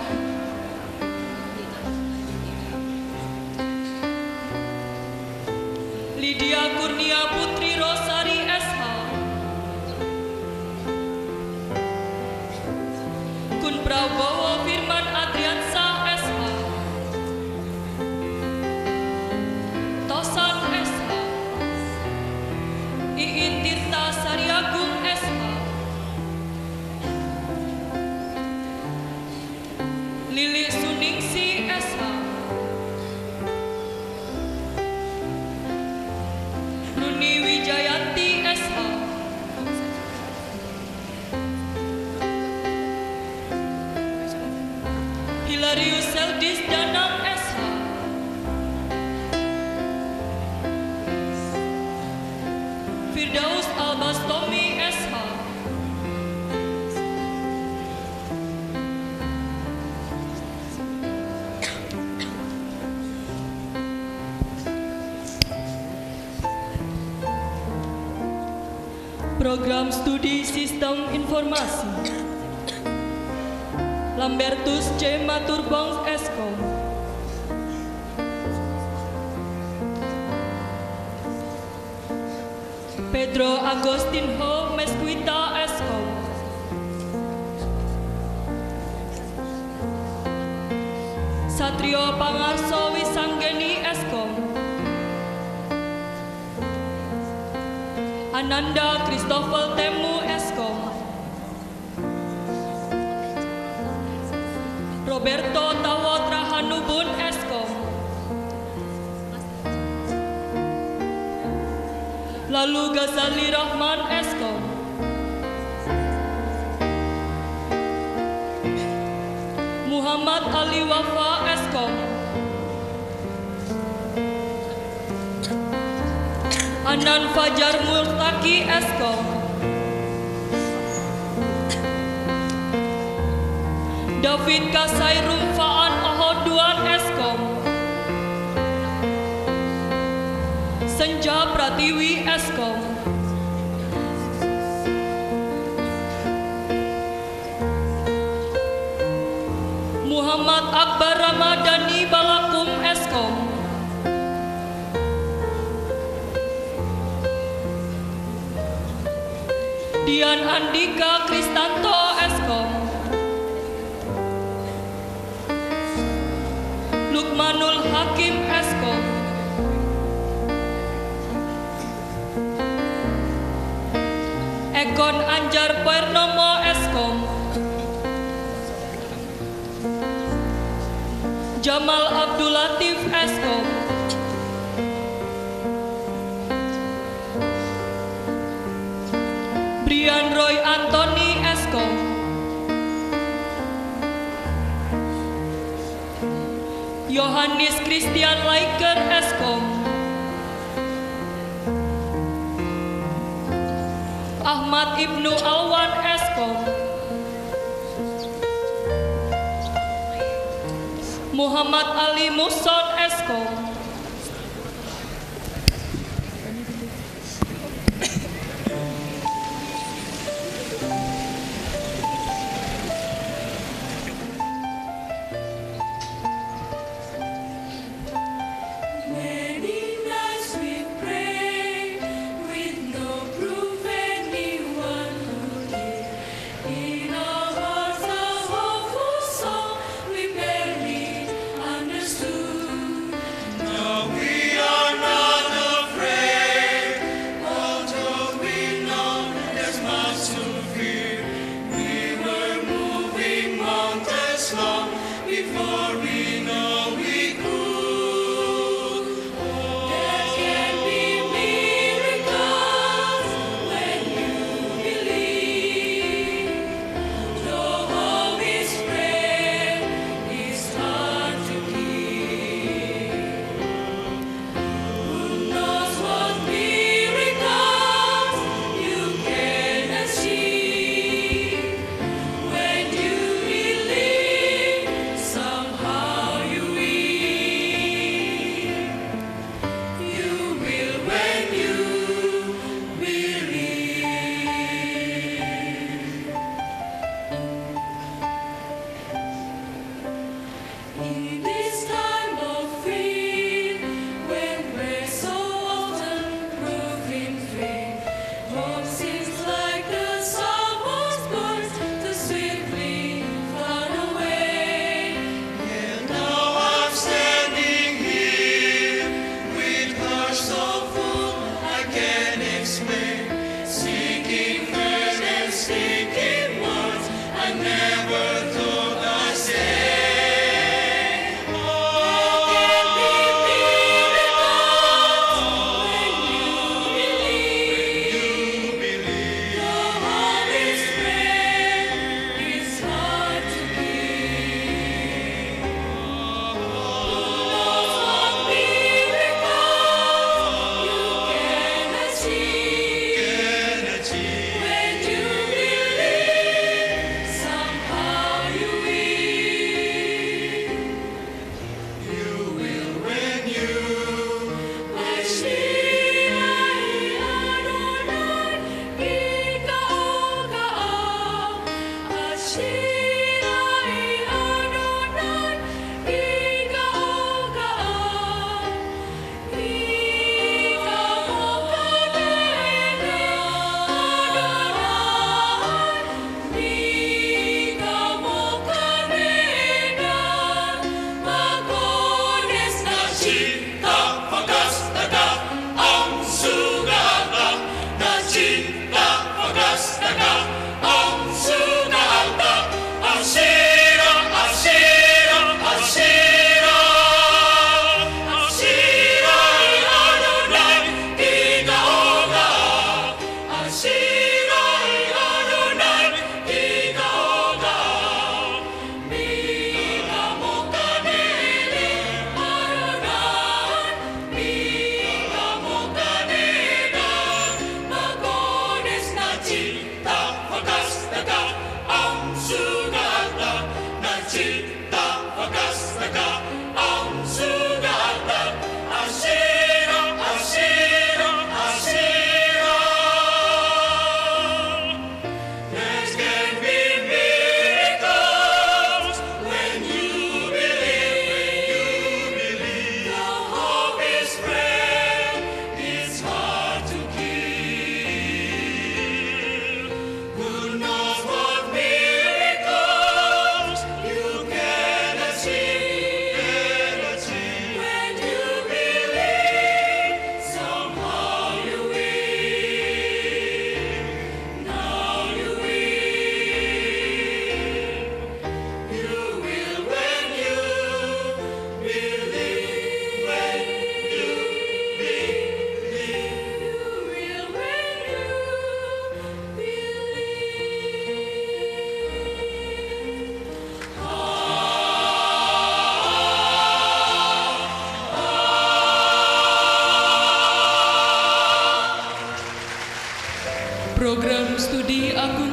Lydia Kurnia Putri Rosari SH, Kun Prabowo Firman Adriansah SH, Tosan SH, Iin Tirta Sariagung SH, Lili Suningsi SH, Runi Wijayanti SH, Hilarius Seldis Danang SH, Firdaus Albastomi SH, Program Studi Sistem Informasi Lambertus C. Maturbong Eskom, Pedro Agostinho Mesquita Eskom, Satrio Pangarso Wisanggeni Eskom, Ananda Christopher Temu Eskom, Roberto Tawotra Hanubun Eskom, lalu Ghazali Rahman Eskom, Muhammad Ali Wafa Eskom, Anan Fajar Multaki Eskom, David Kasai Rumfaan Ahoduan Eskom, Senja Pratiwi Eskom, Muhammad Akbar Ramadhani Balakum Eskom, Dian Andika Kristanto Eskom, Lukmanul Hakim Eskom, Ekon Anjar Purnomo Eskom, Jamal Abdul Latif Eskom, Brian Roy Anthony Eskom, Yohanes Christian Laiker Eskom, Ahmad Ibnu Alwan Eskom, Muhammad Ali Muson Eskom, When you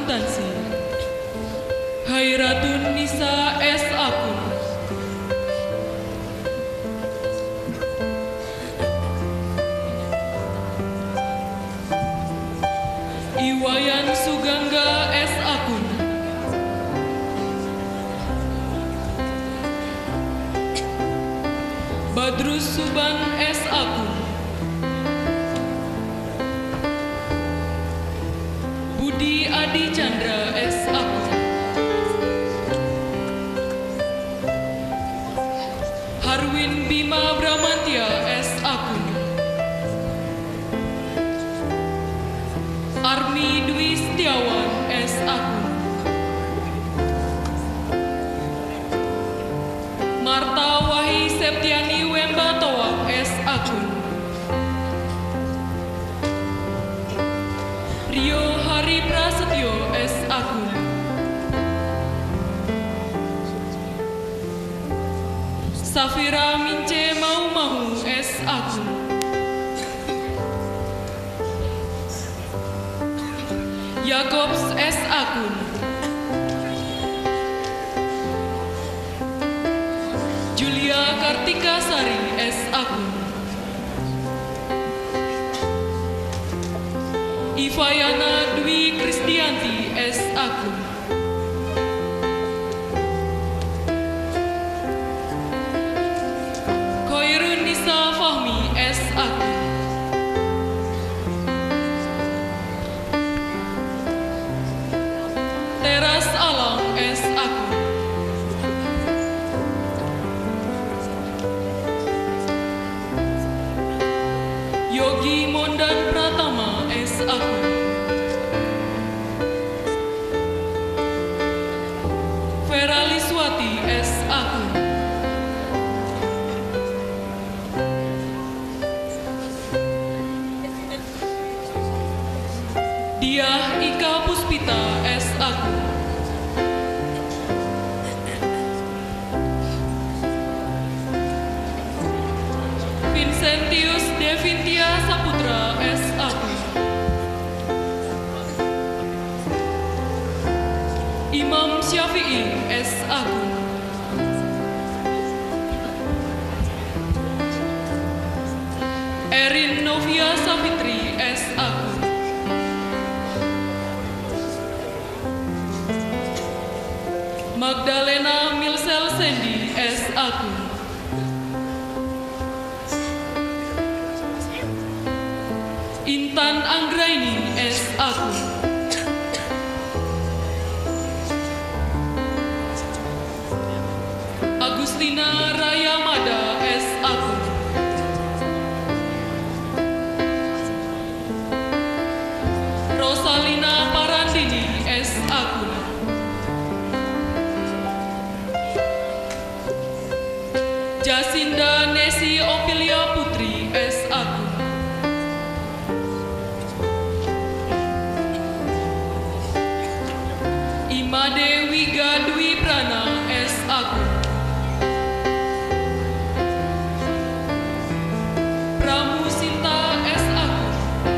Akuntansi, Khairatun Nisa S. Akun, Iwayan Sugangga S. Akun, Badrus Suban S. Akun, Budi Adi Chandra S. Akun, Harwin Bima Bramantya S. Akun, Armi Dwi Setiawan S. Akun, Marta Wahi Septiani Wemba Toa S. Akun, Rio Hari Prasetyo S. Akun, Safira Mince Mau S. Akun, Yakobs S. Akun, Julia Kartika Sari S. Akun, Ivayana Dwi Kristianti S. Akun, Khairun Nisa Fahmi S. Akun, Teras Alam S. Akun, Yogi Mondan Pratama S. Akun, Vera Liswati S. Akun, Diah Ika Puspita S. Akun, Vincentius Devintia Saputra S. Akun, Imam Syafi'i S. Akun, Erin Novia Savitri S. Akun, Magdalena Milsel Sandy S. Akun, Intan Anggraini S. Akun, Agustina Rayamada S. Akun, Rosalina Parandini S. Akun, Jasinda Nesi Opilia Putri S. Akun, Imade Wiga Dwi Prana S. Akun, Pramu Sinta S. Akun,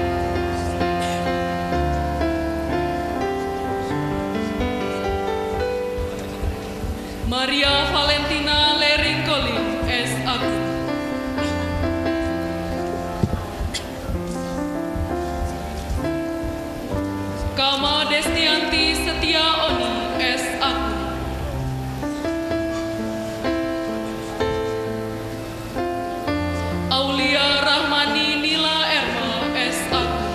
Maria Valentina Lering Colin S. Akun, Kama Destianti Setia Oni S. Akun, Aulia Rahmani Nila Erma S. Akun,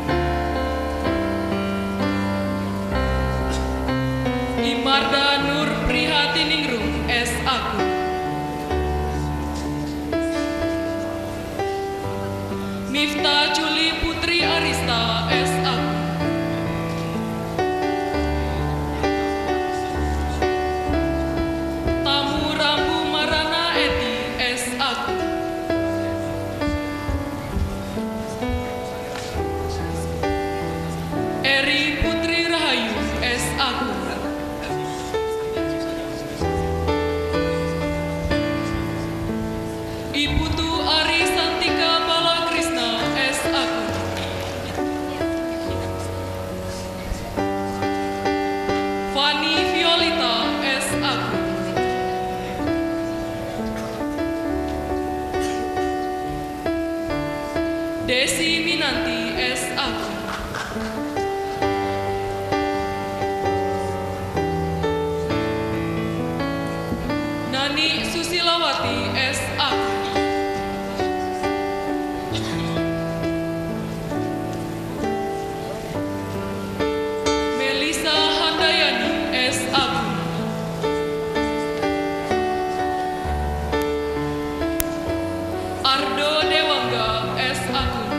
Imarda Nur Prihatiningrum S. Akun, Miftah Juli Putri Arista S. Akun, Tamu Rambu Marana Eti S. Akun, Eri Putri Rahayu S. Akun, Iputu Ari Santika Balakrishna S. Akun, Fani Violita S. Agung. Desi Minanti S. Agung. Nani Susilawati S. Agung. Melisa Handayani S. Agung. Ardo Dewangga S. Agung.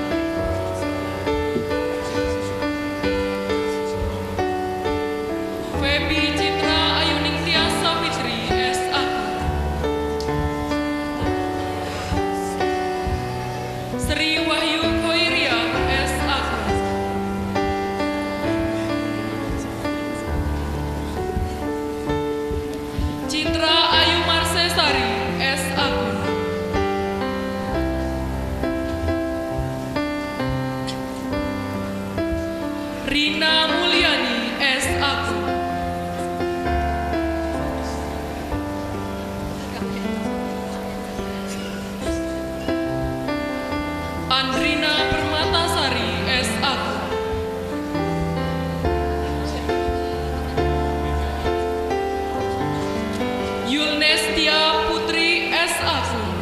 Febi Citra Ayuning Tiasa Fitri S. Agung. Sri Wahyu Khoiria S. Agung. Citra Ayu Marsesari S. Agung. Rina Mulyani S. Agung. Andrina Permatasari S. Agung. Yulnestia Putri S. Agung.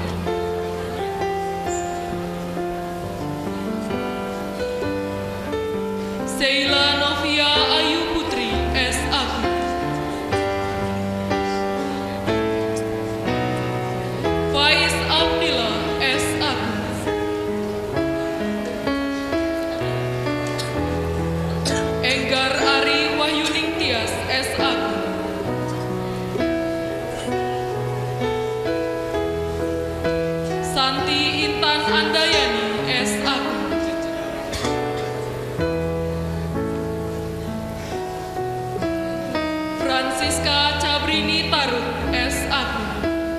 Sheila Novia Ayu Putri S. Agung. Faiz Abdillah S. Agung. Enggar Ari Wahyuning Tias S. Agung. Santi Intan Andayani S. Agung. Francisca Cabrini Tarut S. Agung.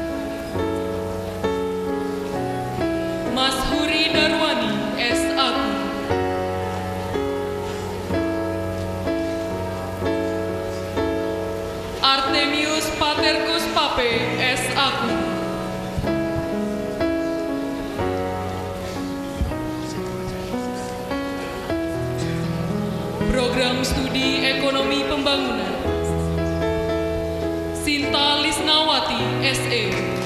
Mas Huri Darwani S. Agung. Artemius Paterkus Pape S. Agung. Program Studi Ekonomi Pembangunan Sinta Lisnawati S.E.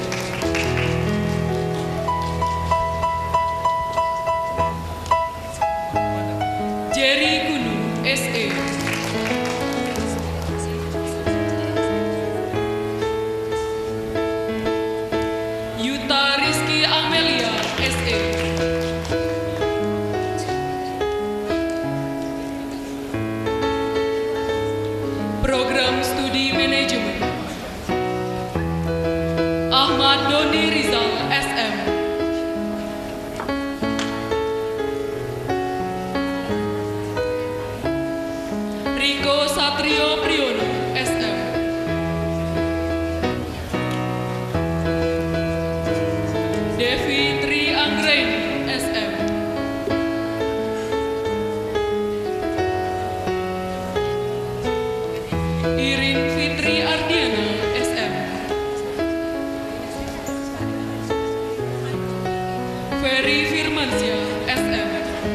Jerry Gunung S.E. Yuta Rizky Amelia S.E. Program Studi Manajemen Ahmad Doni Rizal SM. Riko Satrio Priyono SM. Devi Tri Anggraini SM. Irin Fitri Ardiana SM. Ferry Firmansyah SM.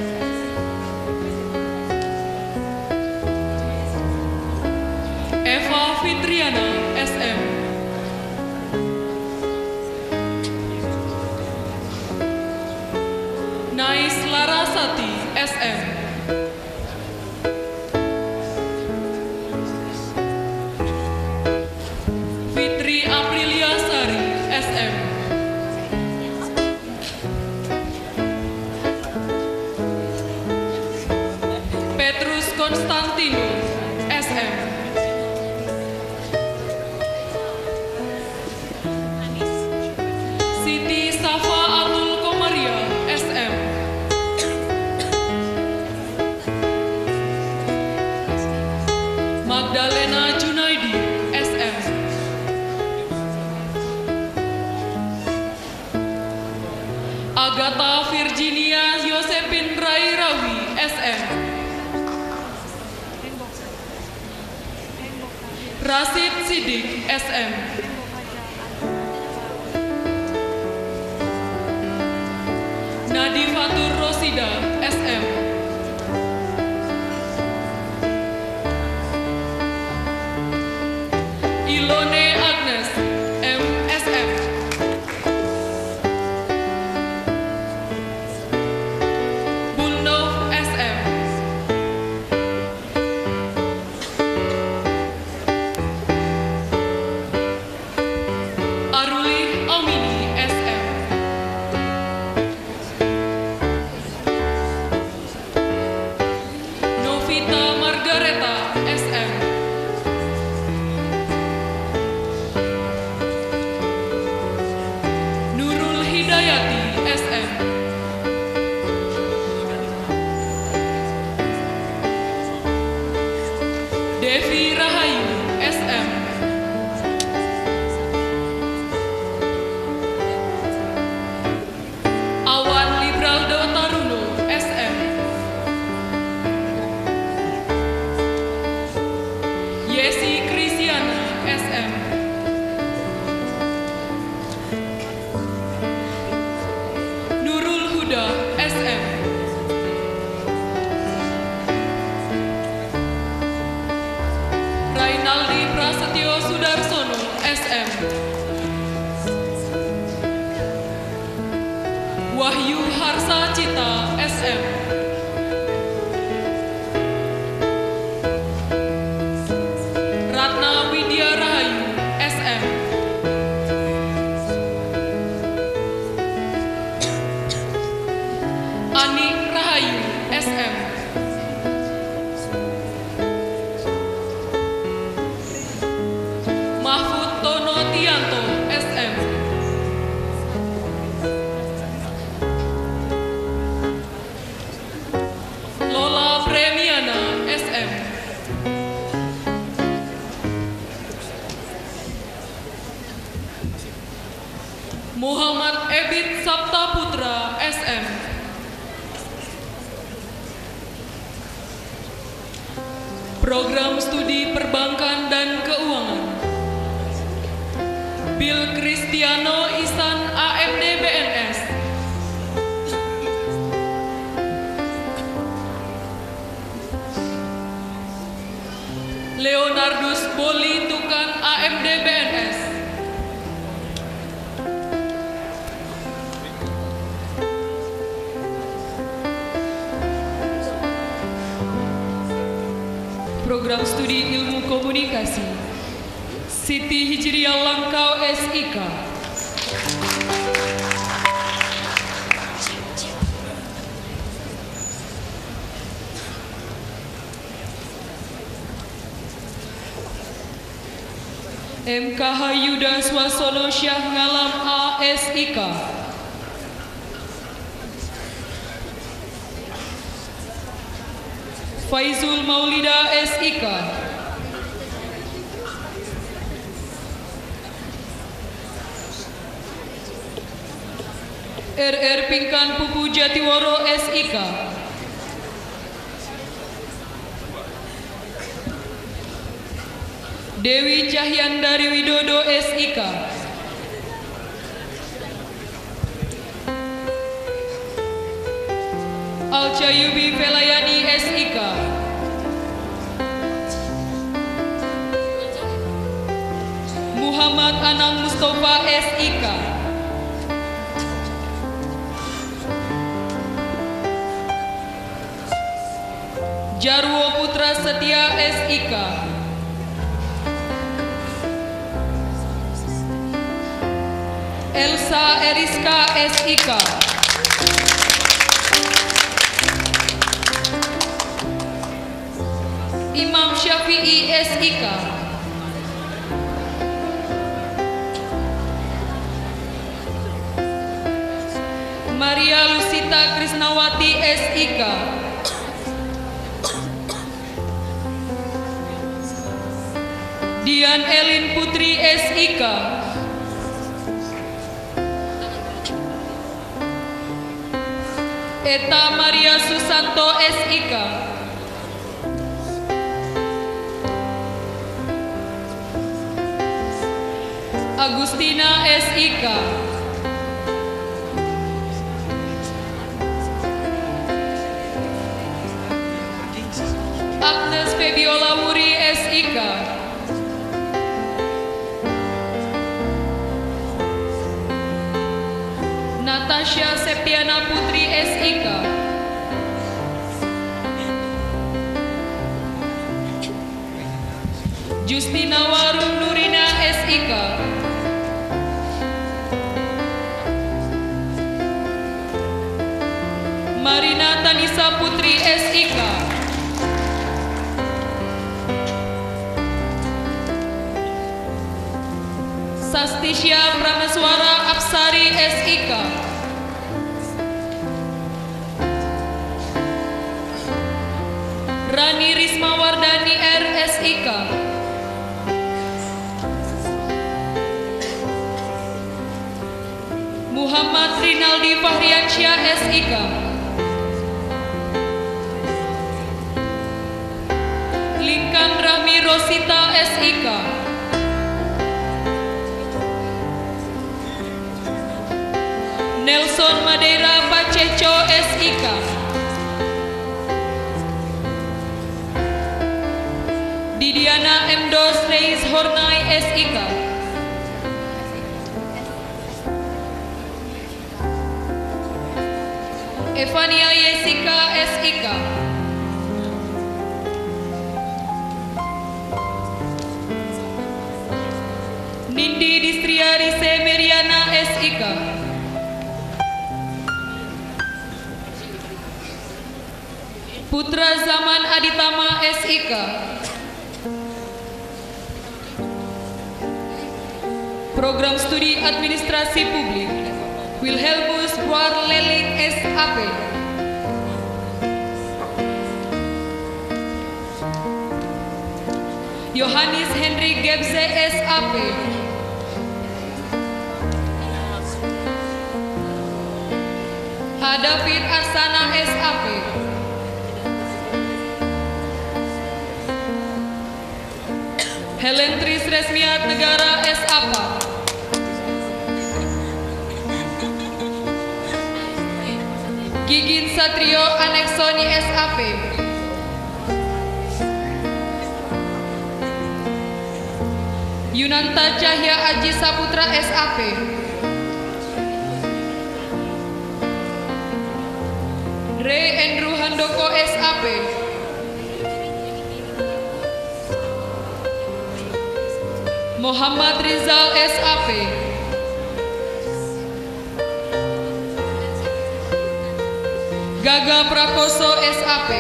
Eva Fitriana SM. Nais Larasati SM. Fitri Aprilia Sari SM. Petrus Konstantino SM. Siti Safa Atul Komaria SM. Magdalena Junaidi SM. Agatha Virginia Yosepin Rairawi SM. Rasid Sidik, SM. Nadifatur Rosida, SM. Ilone Agnes, MSM. Bulnov, SM. Aruli Almini, SM. Novita Margareta, SM. Nurul Hidayati, SM. Devi Rahayu, SM. Awan Libraldo Taruno, SM. Yesi Krisiana, SM. Nurul Huda, SM. Rainaldi Prasetyo Sudarsono, SM. Wahyu Harsa Cita, SM. Ratna Widya Rahayu, SM. Anik Rahayu, SM. Mahfud Tono Tianto, SM. Lola Premiana, SM. Muhammad Ebit Sabta Putra, SM. Program Studi Perbankan dan Keuangan. Bill Cristiano Isan, AMD BNS. Leonardus Boli Tukan, AMD BNS. Program Studi Ilmu Komunikasi. Siti Hijriah Langkau, SIK. MKH Yuda Swasono Syah Ngalam, ASIK. Faizul Maulida, SIK. RR Pingkan Pupu Jatiworo, SIK. Dewi Cahyandari Widodo, SIK. Alcayubi Velayani, SIK. Muhammad Anang Mustafa, SIK. Jarwo Putra Setia, SIK. Elsa Eriska, SIK. Imam Syafi'i, SIK. Maria Lusita Krisnawati, SIK. Dian Elin Putri, SIK. Eta Maria Susanto, SIK. Agustina SIK, Agnes Febiola Wuri SIK, Natasha Septiana Putri SIK, Justina Warung Nurina SIK, Marina Tanisa Putri SIK, Sastisya Prameswara Apsari SIK, Rani Risma Wardani R SIK, Muhammad Rinaldi Fahriansyah SIK, Linkan Rami Rosita SIK, Nelson Madeira Paceco SIK, Didiana M. Dos Reis Hornai SIK, Evania Yesika SIK, Nindi Distria Rise Meriana SIK, Putra Zaman Aditama SIK, Program Studi Administrasi Publik Wilhelmus Buar Leling SAP, Yohanes Henry Gebze SAP, David Arsana SAP, Helen Tris Resmiat Negara SAP, Gigin Satrio Aneksoni SAP, Yunanta Cahya Aji Saputra SAP, Ray Andrew Handoko SAP, Muhammad Rizal SAP, Gaga Prakoso SAP,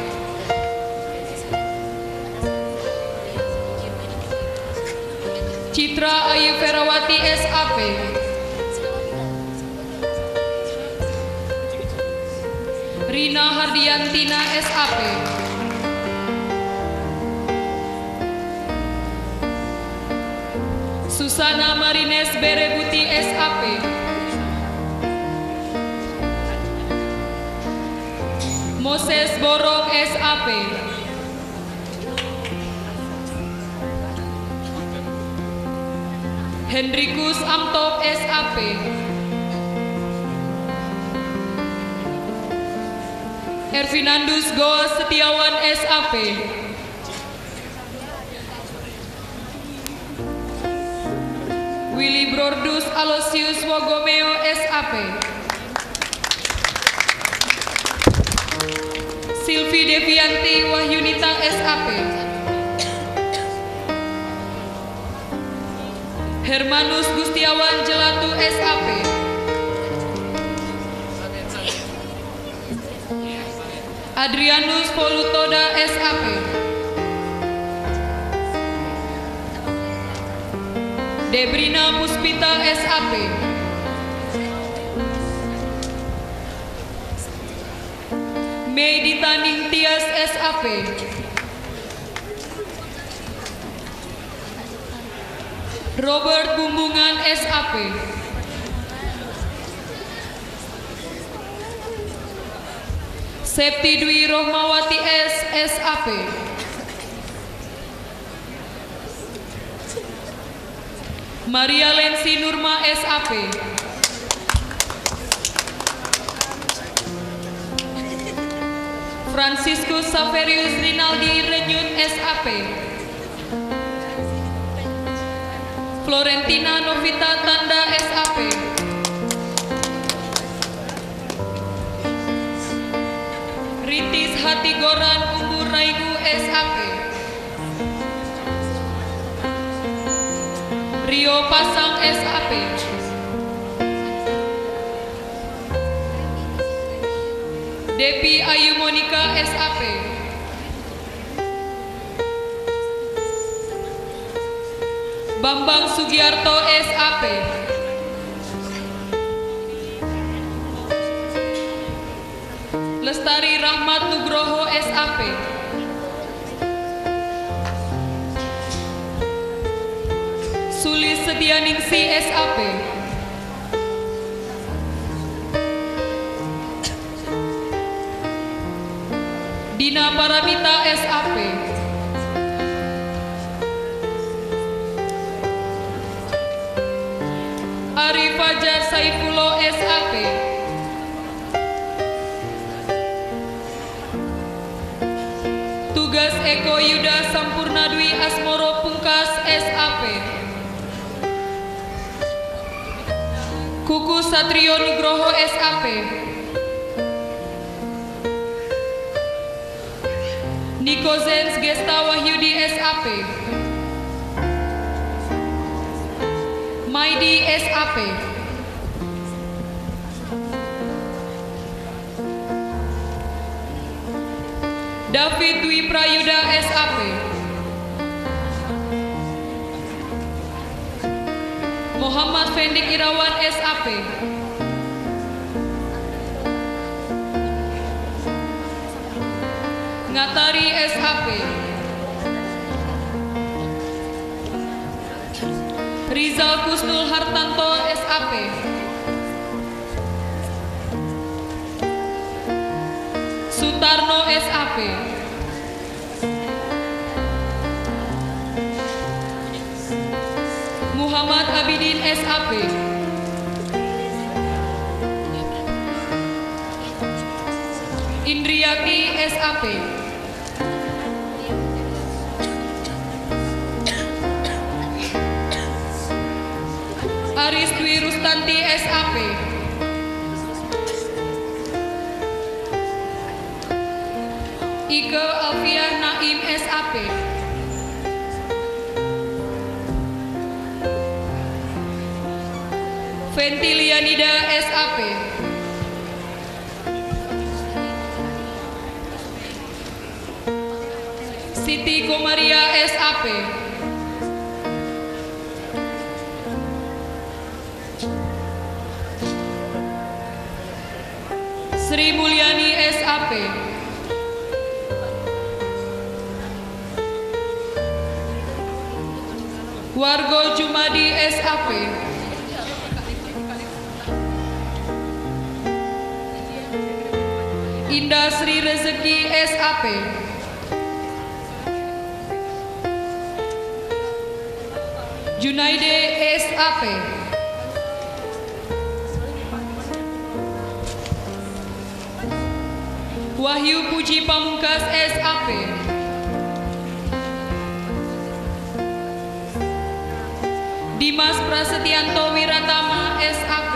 Citra Ayu Ferawati SAP, Rina Hardiantina SAP, Susana Marines Berebuti SAP, Moses Borong SAP, Hendrikus Amtop SAP, Ervinandus Goa Setiawan SAP, Willy Brodus Alosius Wogomeo SAP, Silvi Devianti Wahyunita SAP, Hermanus Gustiawan Jelatu SAP, Adrianus Polutoda SAP, Debrina Puspita SAP, Mei Ditaning Tias SAP, Robert Bumbungan SAP, Septi Dwi Rohmawati SAP, Maria Lensi Nurma SAP. Franciscus Saverius Rinaldi Renyut SAP. Florentina Novita Tanda SAP. Ritis Hatigoran Umbur Raigu SAP. Rio Pasang SAP. Depi Ayu Monika SAP. Bambang Sugiarto SAP. Lestari Rahmat Nugroho SAP. Sulis Setianingsi SAP. Dina Paramita SAP. Arif Fajar Saifullah SAP. Tugas Eko Yuda Sampurna Dwi Asmoro Pungkas SAP. Kuku Satrio Nugroho SAP. Niko Zens Gesta Wahyudi SAP. Maidi SAP. David Dwi Prayuda SAP. Muhammad Fendik Irawan SAP. Ngatari SAP. Rizal Kusnul Hartanto SAP. Sutarno SAP. Muhammad Abidin SAP. Indriati SAP. Aris Dwi Rustanti SAP. Ike Alfiah Naim SAP. Ventilianida SAP. Siti Komaria SAP. Sri Mulyani SAP. Wargo Jumadi SAP. Indah Sri Rezeki SAP. Junaide SAP. Wahyu Puji Pamungkas SAP. Dimas Prasetyanto Wiratama SAP.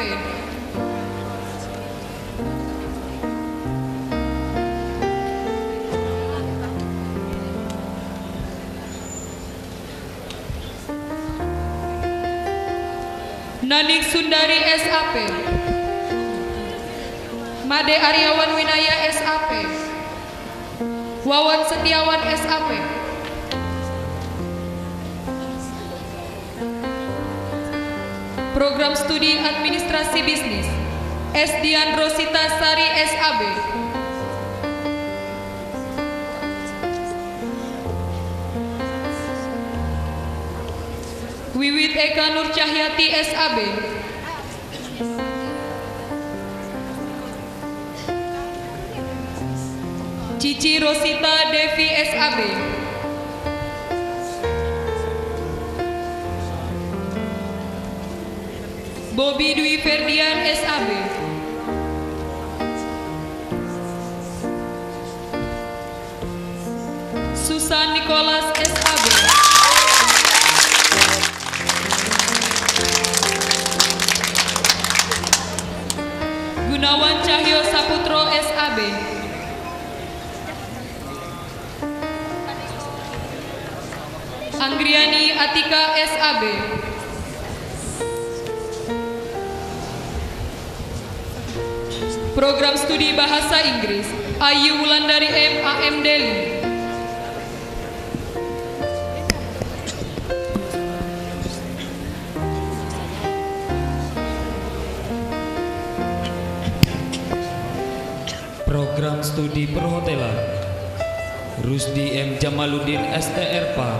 Nanik Sundari SAP. Made Aryawan Winaya SAP. Wawan Setiawan SAP. Program Studi Administrasi Bisnis S. Dian Rosita Sari SAB. Wiwit Eka Nur Cahyati SAB. Cici Rosita Devi SAB. Bobby Dwi Ferdian SAB. Susan Nicholas SAB. Gunawan Cahyo Saputro SAB. Anggriani Atika SAB. Program Studi Bahasa Inggris Ayu Wulandari AM Delhi. Program Studi Perhotelan Rusdi M. Jamaluddin STRPA.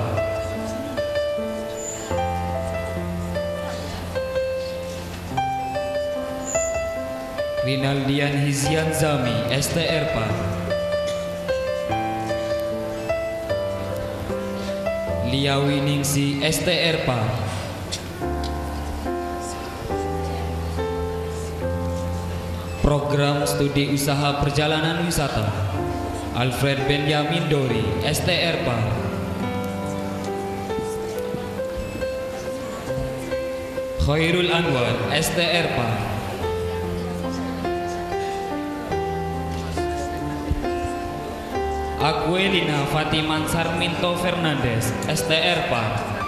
Rinaldian Hizian Zami STRPA. Liawi Ningsi STRPA. Program Studi Usaha Perjalanan Wisata Alfred Benyamin Dori STRPA. Khairul Anwar STRPA. Aquelina Fatiman Sarminto Fernandes STRPA.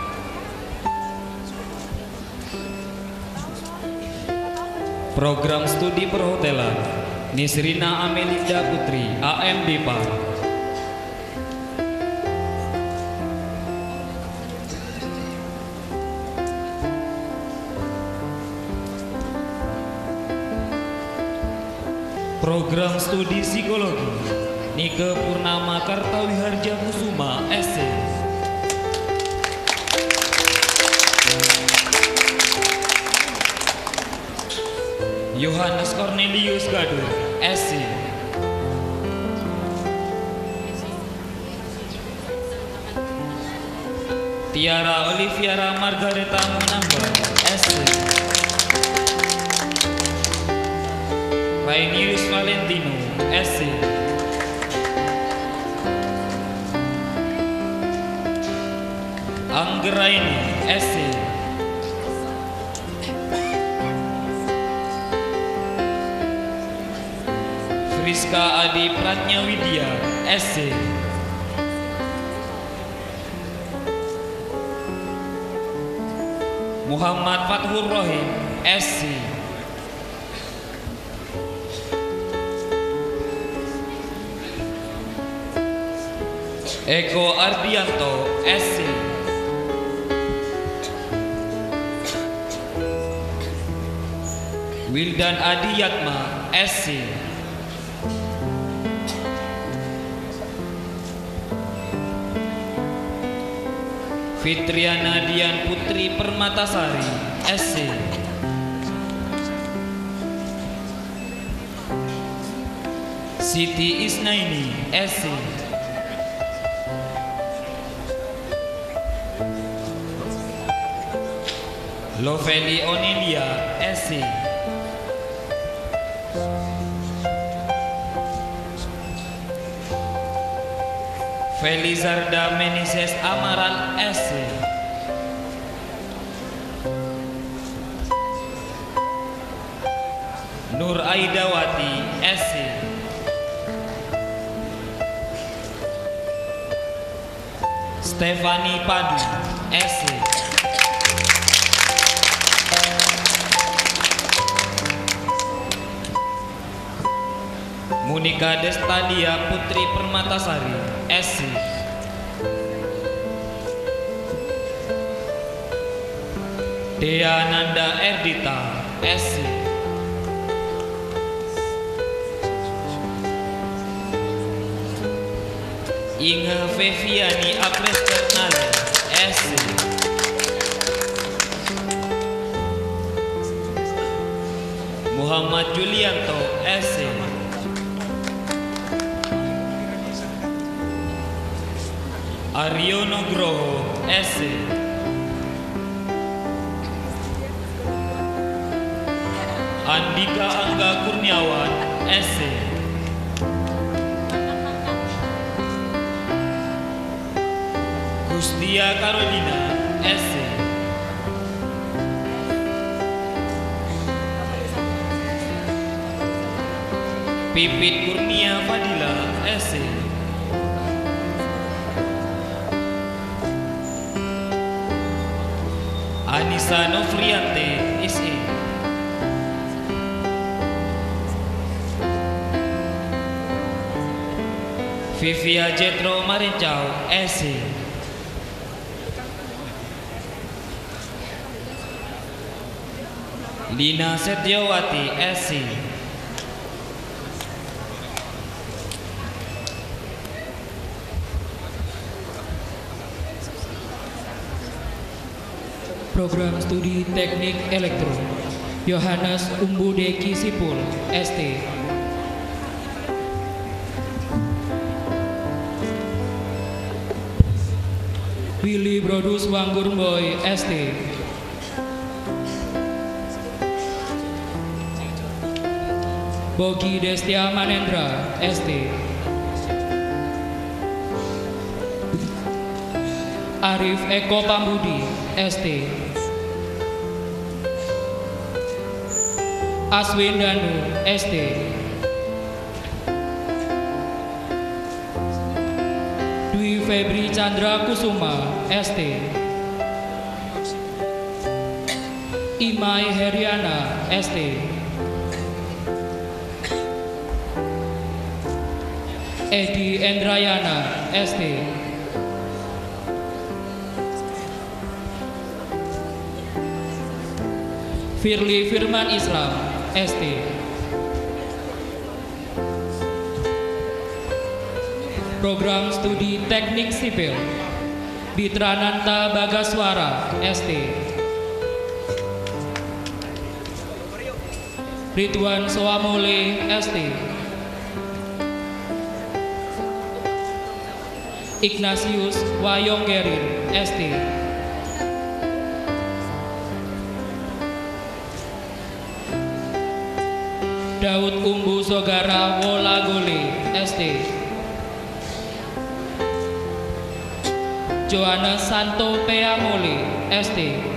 Program Studi Perhotelan Nisrina Amelinda Putri AMDPA. Program Studi Psikologi Nike Purnama Kartawiharja Kusuma SC. Yohanes Cornelius Gadur SC. Tiara Oliviera Margareta Munamba SC. Rainius Valentino SC. Anggeraini SC. Friska Adi Pratnya Widya SC. Muhammad Fathur Rohim SC. Eko Ardianto SC. Wildan Adi Yatma SC. Fitriana Dian Putri Permatasari SC. Siti Isnaini SC. Loveli Onelia SC. Felizarda Menises Amaral SC. Nur Aidawati SC. Stefani Padu SC. Monika Destadia Putri Permatasari SC. Dea Nanda Erdita SC. Inge Feviani Apres Ternale SC. Muhammad Julianto SC. Aryo Nugroho SC. Andika Angga Kurniawan, SC. Gustia Carolina, SC. Pipit Kurnia Fadila, SC. Anissa Novriante, SE. Vivia Jetro Marincau, SE. Lina Setiawati, SC. Program Studi Teknik Elektro Yohanes Umbudeki Sipul, ST. Willy Brodus Wanggurboy, ST. Bogi Destia Manendra, ST. Arif Eko Pambudi, ST. Aswin Danu, ST. Dwi Febri Chandra Kusuma, ST. Imai Heriana, ST. Edi Endrayana, ST. Firly Firman Islam, ST. Program Studi Teknik Sipil Bitrananta Bagaswara, ST. Ridwan Soamole, ST. Ignatius Wayonggerin, ST. Daud Umbu Sogara Wolagole, ST. Johannes Santo Peamole, ST.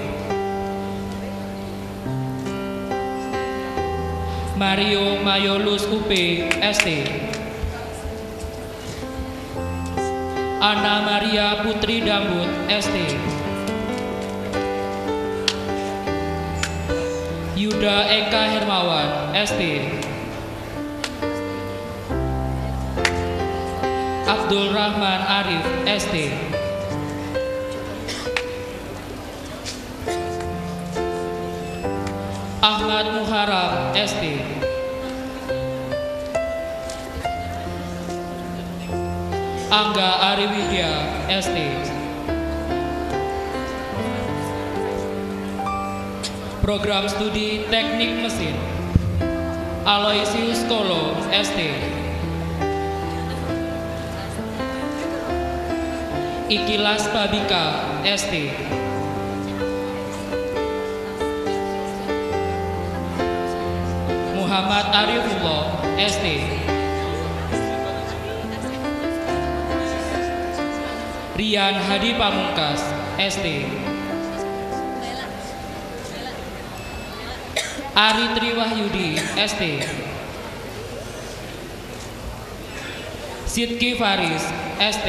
Mario Mayolus UP, ST. Ana Maria Putri Dambut, ST. Yuda Eka Hermawan, ST. Abdul Rahman Arif, ST. Ahmad Muharram, ST. Angga Ariwidya, ST. Program Studi Teknik Mesin Aloysius Kolo, ST. Ikilas Babika, ST. Muhammad Arifullah, ST. Rian Hadi Pamungkas, ST. Ari Triwahyudi, ST. Sidki Faris, ST.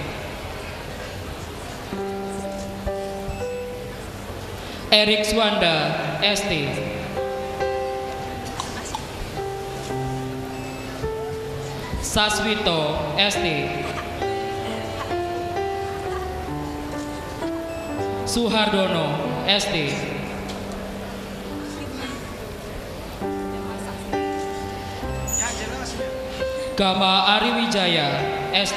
Erik Swanda, ST. Saswito, ST. Suhardono, ST. Gama Ariwijaya, ST.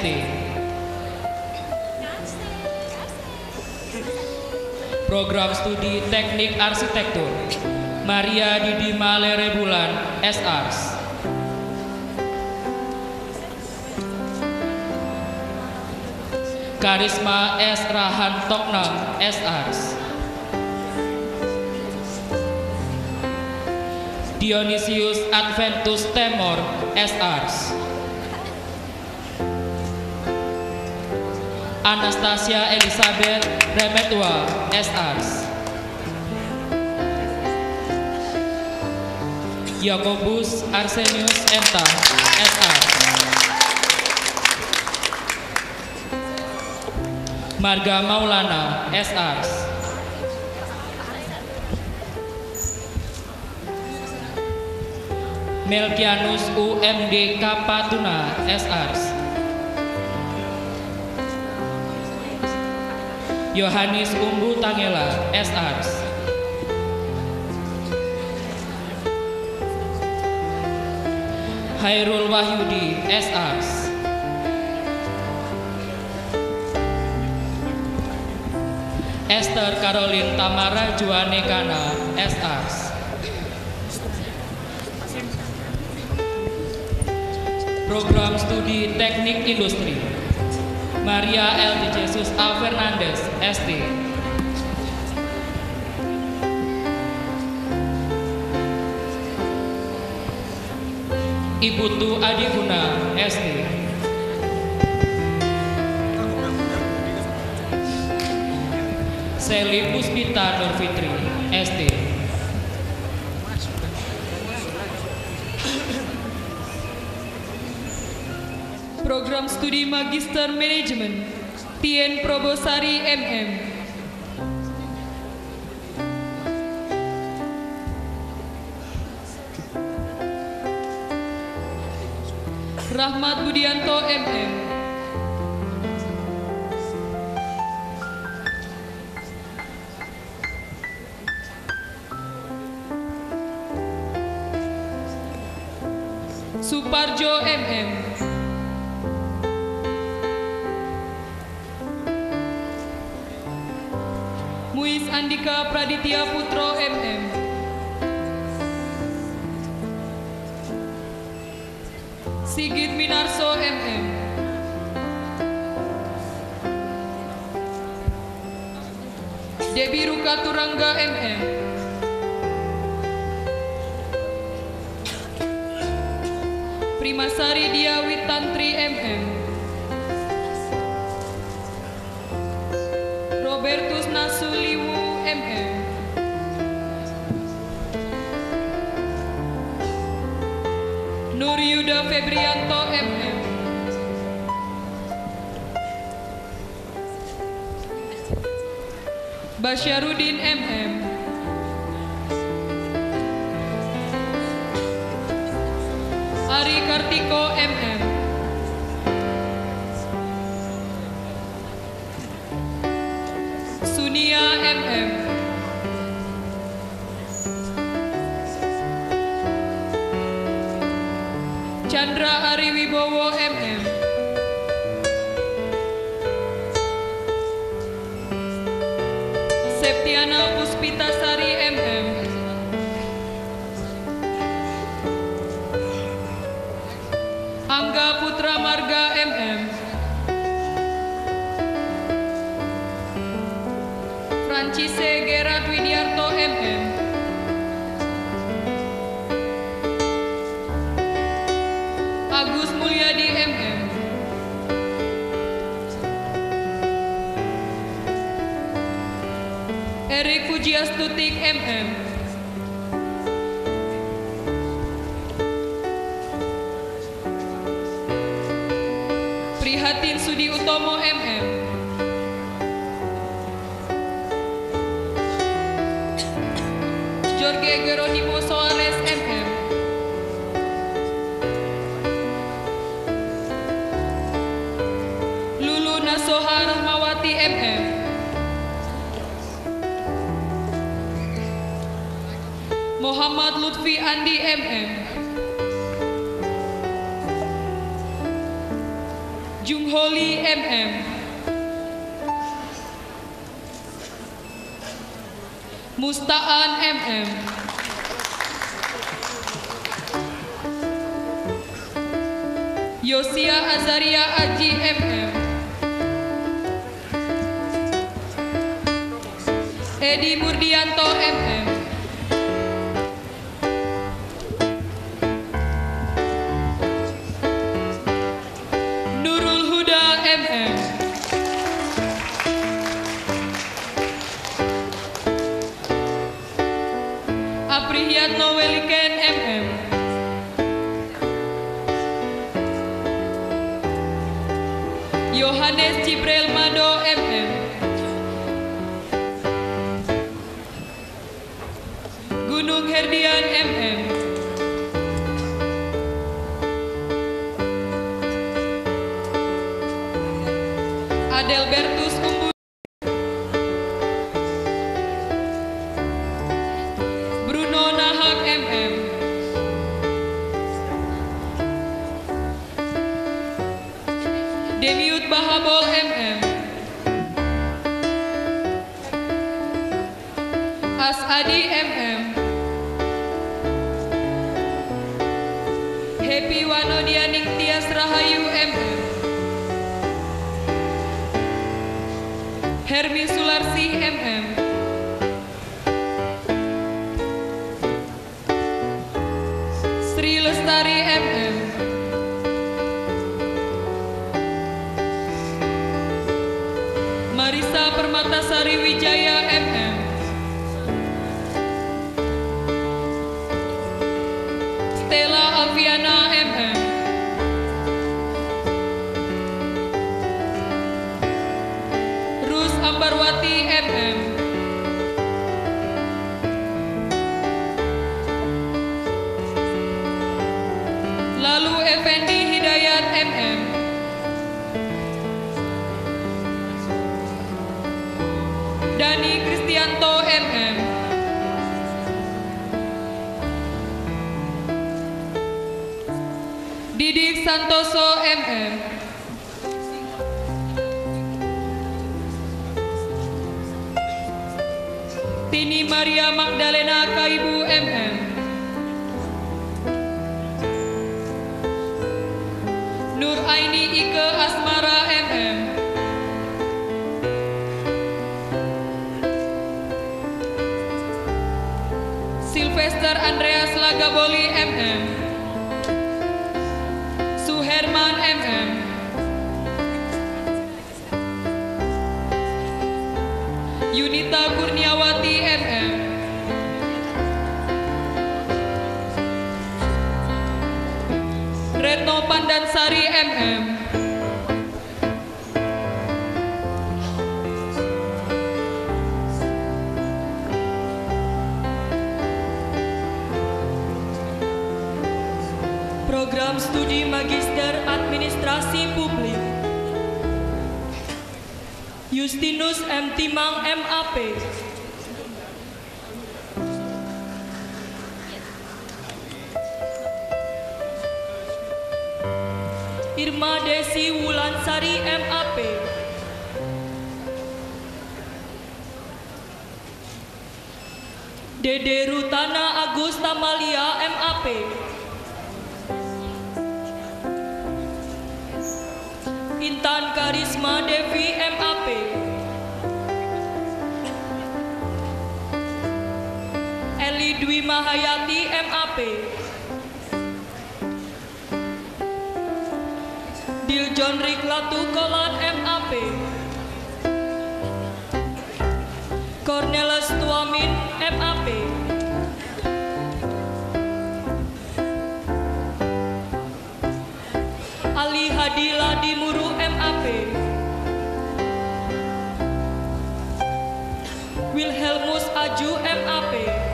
Program Studi Teknik Arsitektur Maria Didi Malere Bulan, SARS. Karisma S. Rahan Toknam, SARS. Dionysius Adventus Temor, S.Ars. Anastasia Elizabeth Remetua, S.Ars. Yakobus Arsenius Enta, S.Ars. Marga Maulana, S.Ars. Melkianus UMD Kapatuna, S.Ars. Yohanes Umbu Tangela, S.Ars. Hairul Wahyudi, S.Ars. Esther Caroline Tamara Juanekana, S.Ars. Program Studi Teknik Industri Maria L. de Jesus A. Fernandez, ST. Ibu Tu Adiguna, ST. Seli Puspita Nurfitri, ST. Program Studi Magister Manajemen Tien Probosari, MM. Rahmat Budianto, MM. Suparjo, MM. Muiz Andika Praditya Putro, MM. Sigit Minarso, MM. Debi Rukaturangga, MM. Primasari Dia Witantri, MM. Robertus Nasuliwu, MM. Nur Yuda Febrianto, MM. Basyarudin, MM. Ari Kartiko, MM. Sunia, MM. Chandra Ari Wibowo, MM. Septiana Puspitasari, MM. Angga Putra Marga, MM. Francise Gerat Widiarto, MM. Agus Mulyadi, MM. Erik Pujiastutik, MM. Prihatin Sudi Utomo, MM. Jorge Geronimo Soares, MM. Lulu Nasoha Rahmawati, MM. Muhammad Lutfi Andi, MM. Jungholi, MM. Mustaan, MM. Yosia Azaria Aji, MM. Edi Murdianto, MM. Supriyatno Weliken MM. Yohanes Jibril Mado MM. Gunung Herdian MM. Adelbertus Umbu. Bruno Nahak MM. Demiut Bahabol MM. Asadi MM. Happy Wanodianing Tias Rahayu MM. Hermi Sularsi MM. Sri Lestari MM. Marisa Permatasari Wijaya MM. Stella Alfiana MM. Rus Ambarwati MM. Lalu Effendi Hidayat MM. Dani Kristianto MM. Didik Santoso MM. Tini Maria Magdalena Kaibu MM. Nur Aini Ike Asmara MM. Sylvester Andreas Lagaboli MM. Suherman MM. Yunita Kurniawati MM. Retno Pandansari MM. Program Studi Magister Administrasi Publik Justinus M. Timang MAP. Irma Desi Wulansari MAP. Dede Rutana Agus Tamalia MAP. Intan Karisma Devi MAP. Eli Dwi Mahayati MAP. Diljon Riklatu Kolan MAP. Cornelis Tuamin MAP. Ali Hadila Dimuru MAP. Wilhelmus Aju MAP.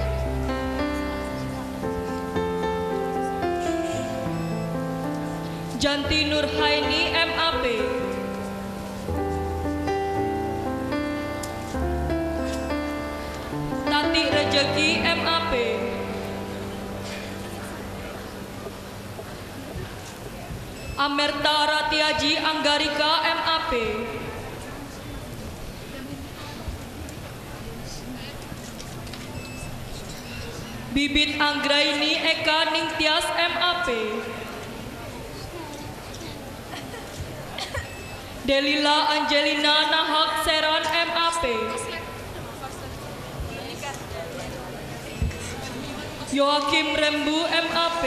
Janti Nurhaini MAP. Tati Rejeki MAP. Amerta Ratiaji Anggarika MAP. Bibit Anggraini Eka Ningtyas MAP. Delila Angelina Nahak Seran MAP. Yoakim Rembu MAP.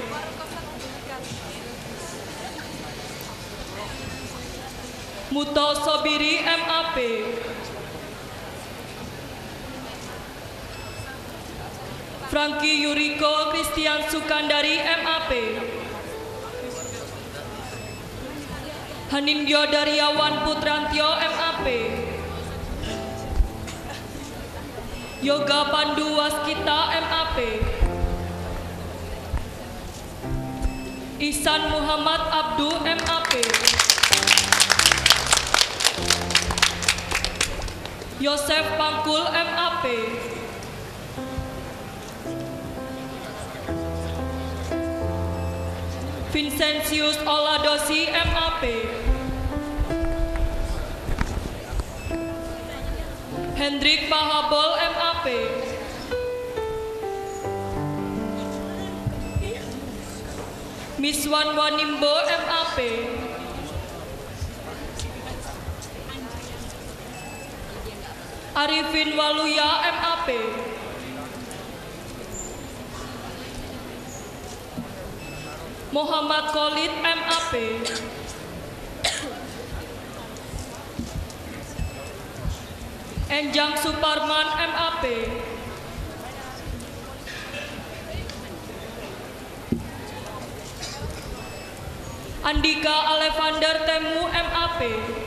Muto Sobiri MAP. Franky Yuriko Christian Sukandari MAP, Hanindyo Daryawan Putrantyo MAP, Yoga Pandu Waskita MAP, Ihsan Muhammad Abdu MAP, Yosef Pangkul MAP, Vincentius Oladosi MAP, Hendrik Mahabol MAP, Miswan Wanimbo MAP, Arifin Waluya MAP, Muhammad Khalid MAP, Enjang Suparman MAP, Andika Alexander Temu MAP,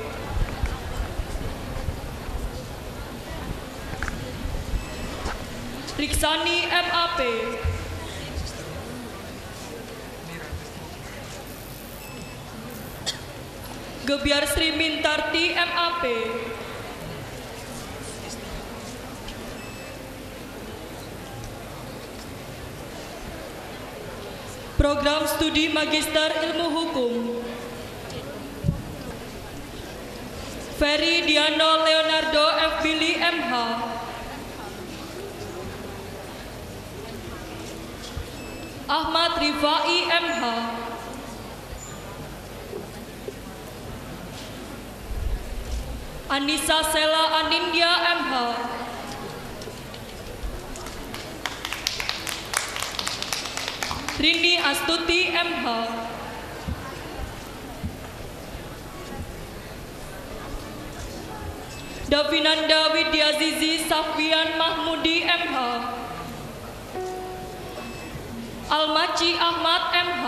Riksani MAP, Gebiar Sri Mintarti MAP, Program Studi Magister Ilmu Hukum, Ferry Diano Leonardo F. Billy MH, Ahmad Rifai MH, Anissa Sela Anindya MH, Rini Astuti MH, Davinanda Widyazizi Safwian Mahmudi MH, Almaci Ahmad MH,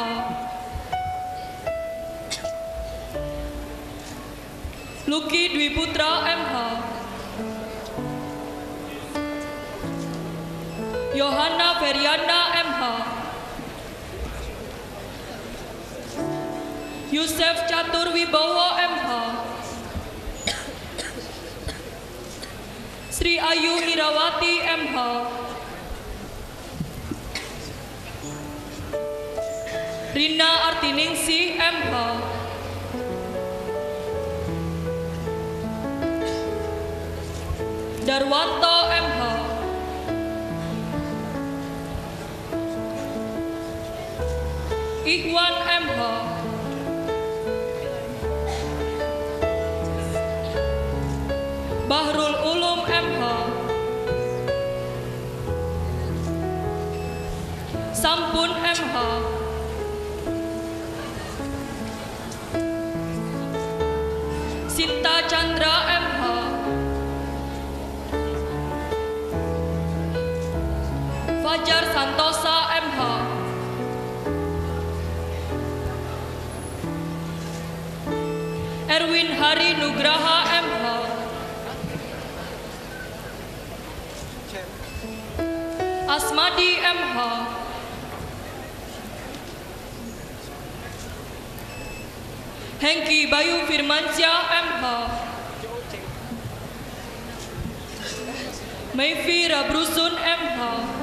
Luki Dwi Putra MH, Yohana Feriana MH, Yusef Catur Wibowo MH, Sri Ayu Hirawati MH, Rina Artiningsih MH, Darwanto MH, Ikhwan MH, Bahrul Ulum MH, Sampun MH, Sinta Chandra MH, Fajar Santosa MH, Erwin Hari Nugraha MH, Asmadi MH, Hengki Bayu Firmansyah MH, Mayfi Rabrusun MH,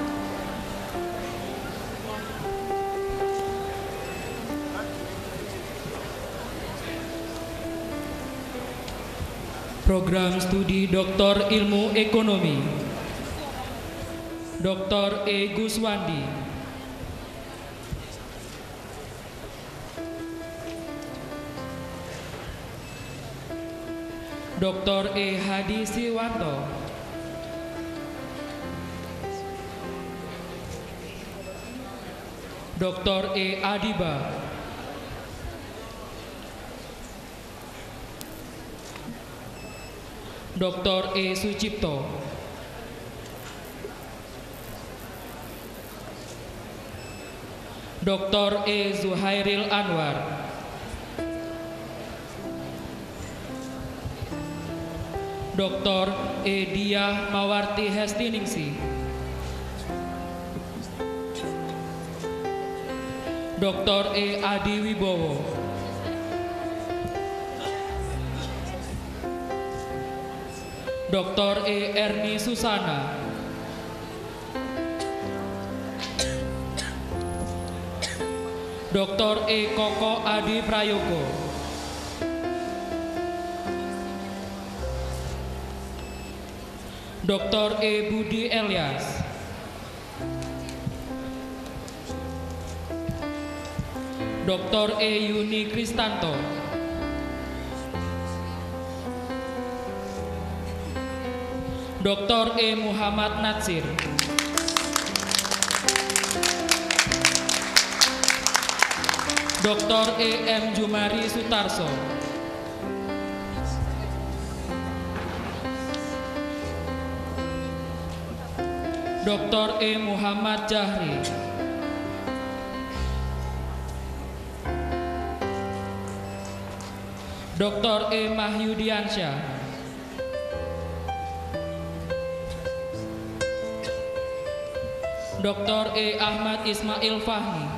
Program Studi Doktor Ilmu Ekonomi, Dr. E. Guswandi, Dr. E. Hadi Siwanto, Dr. E. Adiba, Dr. E. Sucipto, Dr. E. Zuhairil Anwar, Dr. E. Diah Mawarti Hestiningsi, Dr. E. Adi Wibowo, Dr. E. Erni Susana, Dr. E. Koko Adi Prayogo, Dr. E. Budi Elias, Dr. E. Yuni Kristanto, Dr. E. Muhammad Natsir, Dr. E. M. Jumari Sutarso, Dr. E. Muhammad Jahri, Dr. E. Mahyudiansyah, Dr. E. Ahmad Ismail Fahmi,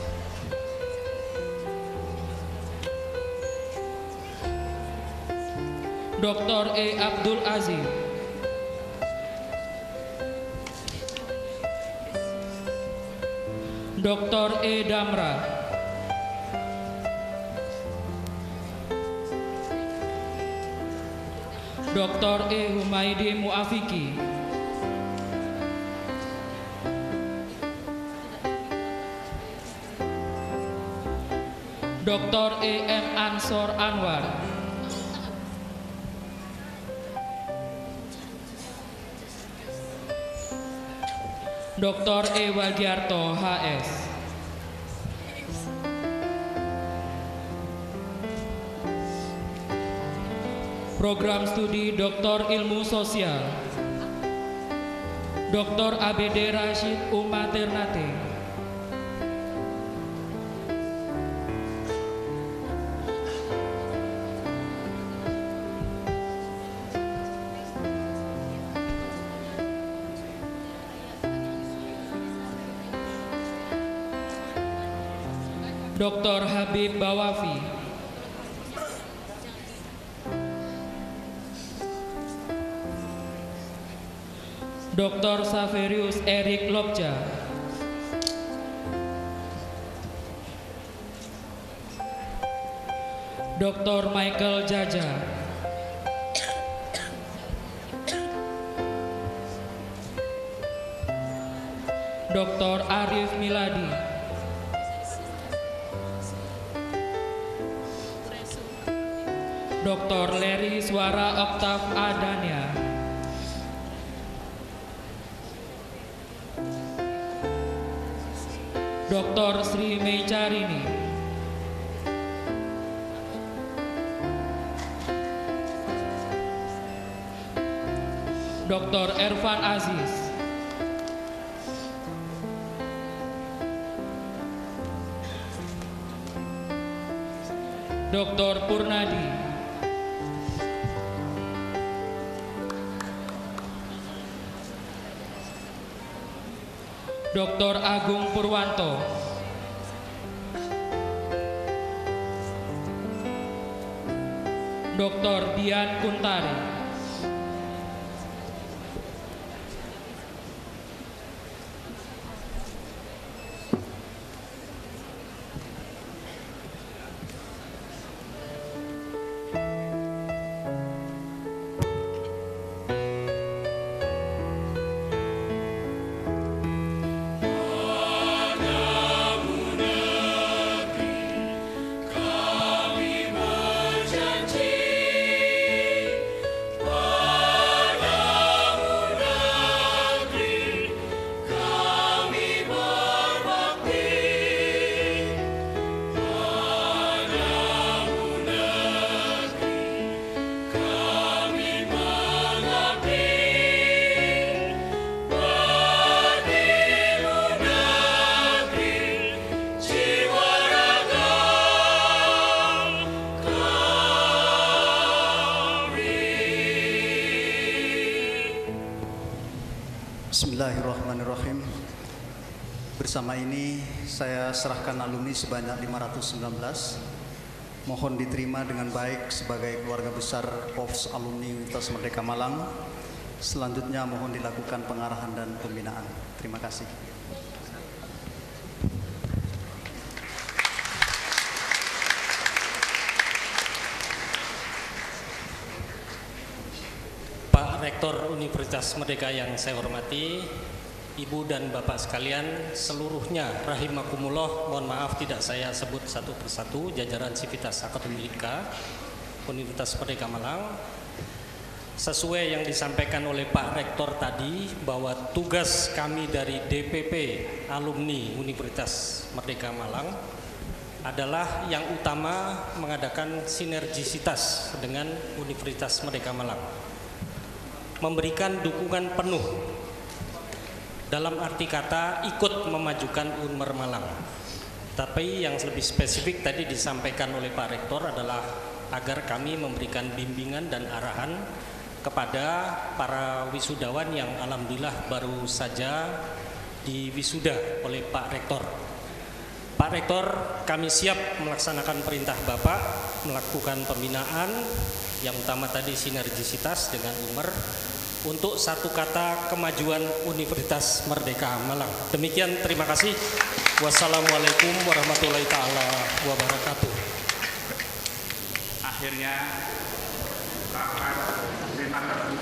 Dr. E. Abdul Aziz, Dr. E. Damra, Dr. E. Humaydi Muafiki, Dr. E. M. Ansor Anwar, Dr. E. Wagiarto HS, Program Studi Doktor Ilmu Sosial, Dr. ABD Rashid Umaternate, Dr. Habib Bawafi, Dr. Saverius Erik Lobja, Dr. Michael Jaja, Dr. Arif Miladi, Dr. Leri Suara Oktav Adania, Dr. Sri Meicarini, Dr. Ervan Aziz, Dr. Purnadi, Dr. Agung Purwanto, Dr. Dian Kuntari, Kami berjanji Bismillahirrahmanirrahim. Bersama ini saya serahkan alumni sebanyak 519. Mohon diterima dengan baik sebagai keluarga besar POFS Alumni Universitas Merdeka Malang. Selanjutnya mohon dilakukan pengarahan dan pembinaan. Terima kasih. Pak Rektor Universitas Merdeka yang saya hormati, Ibu dan Bapak sekalian, seluruhnya rahimakumullah, mohon maaf tidak saya sebut satu persatu, jajaran Sivitas Akademika Universitas Merdeka Malang. Sesuai yang disampaikan oleh Pak Rektor tadi, bahwa tugas kami dari DPP Alumni Universitas Merdeka Malang adalah yang utama mengadakan sinergisitas dengan Universitas Merdeka Malang, memberikan dukungan penuh dalam arti kata ikut memajukan Unmer Malang. Tapi yang lebih spesifik tadi disampaikan oleh Pak Rektor adalah agar kami memberikan bimbingan dan arahan kepada para wisudawan yang alhamdulillah baru saja diwisuda oleh Pak Rektor. Pak Rektor, kami siap melaksanakan perintah Bapak, melakukan pembinaan yang utama tadi sinergisitas dengan Unmer untuk satu kata kemajuan Universitas Merdeka Malang. Demikian, terima kasih. Wassalamualaikum warahmatullahi taala wabarakatuh. Akhirnya rapat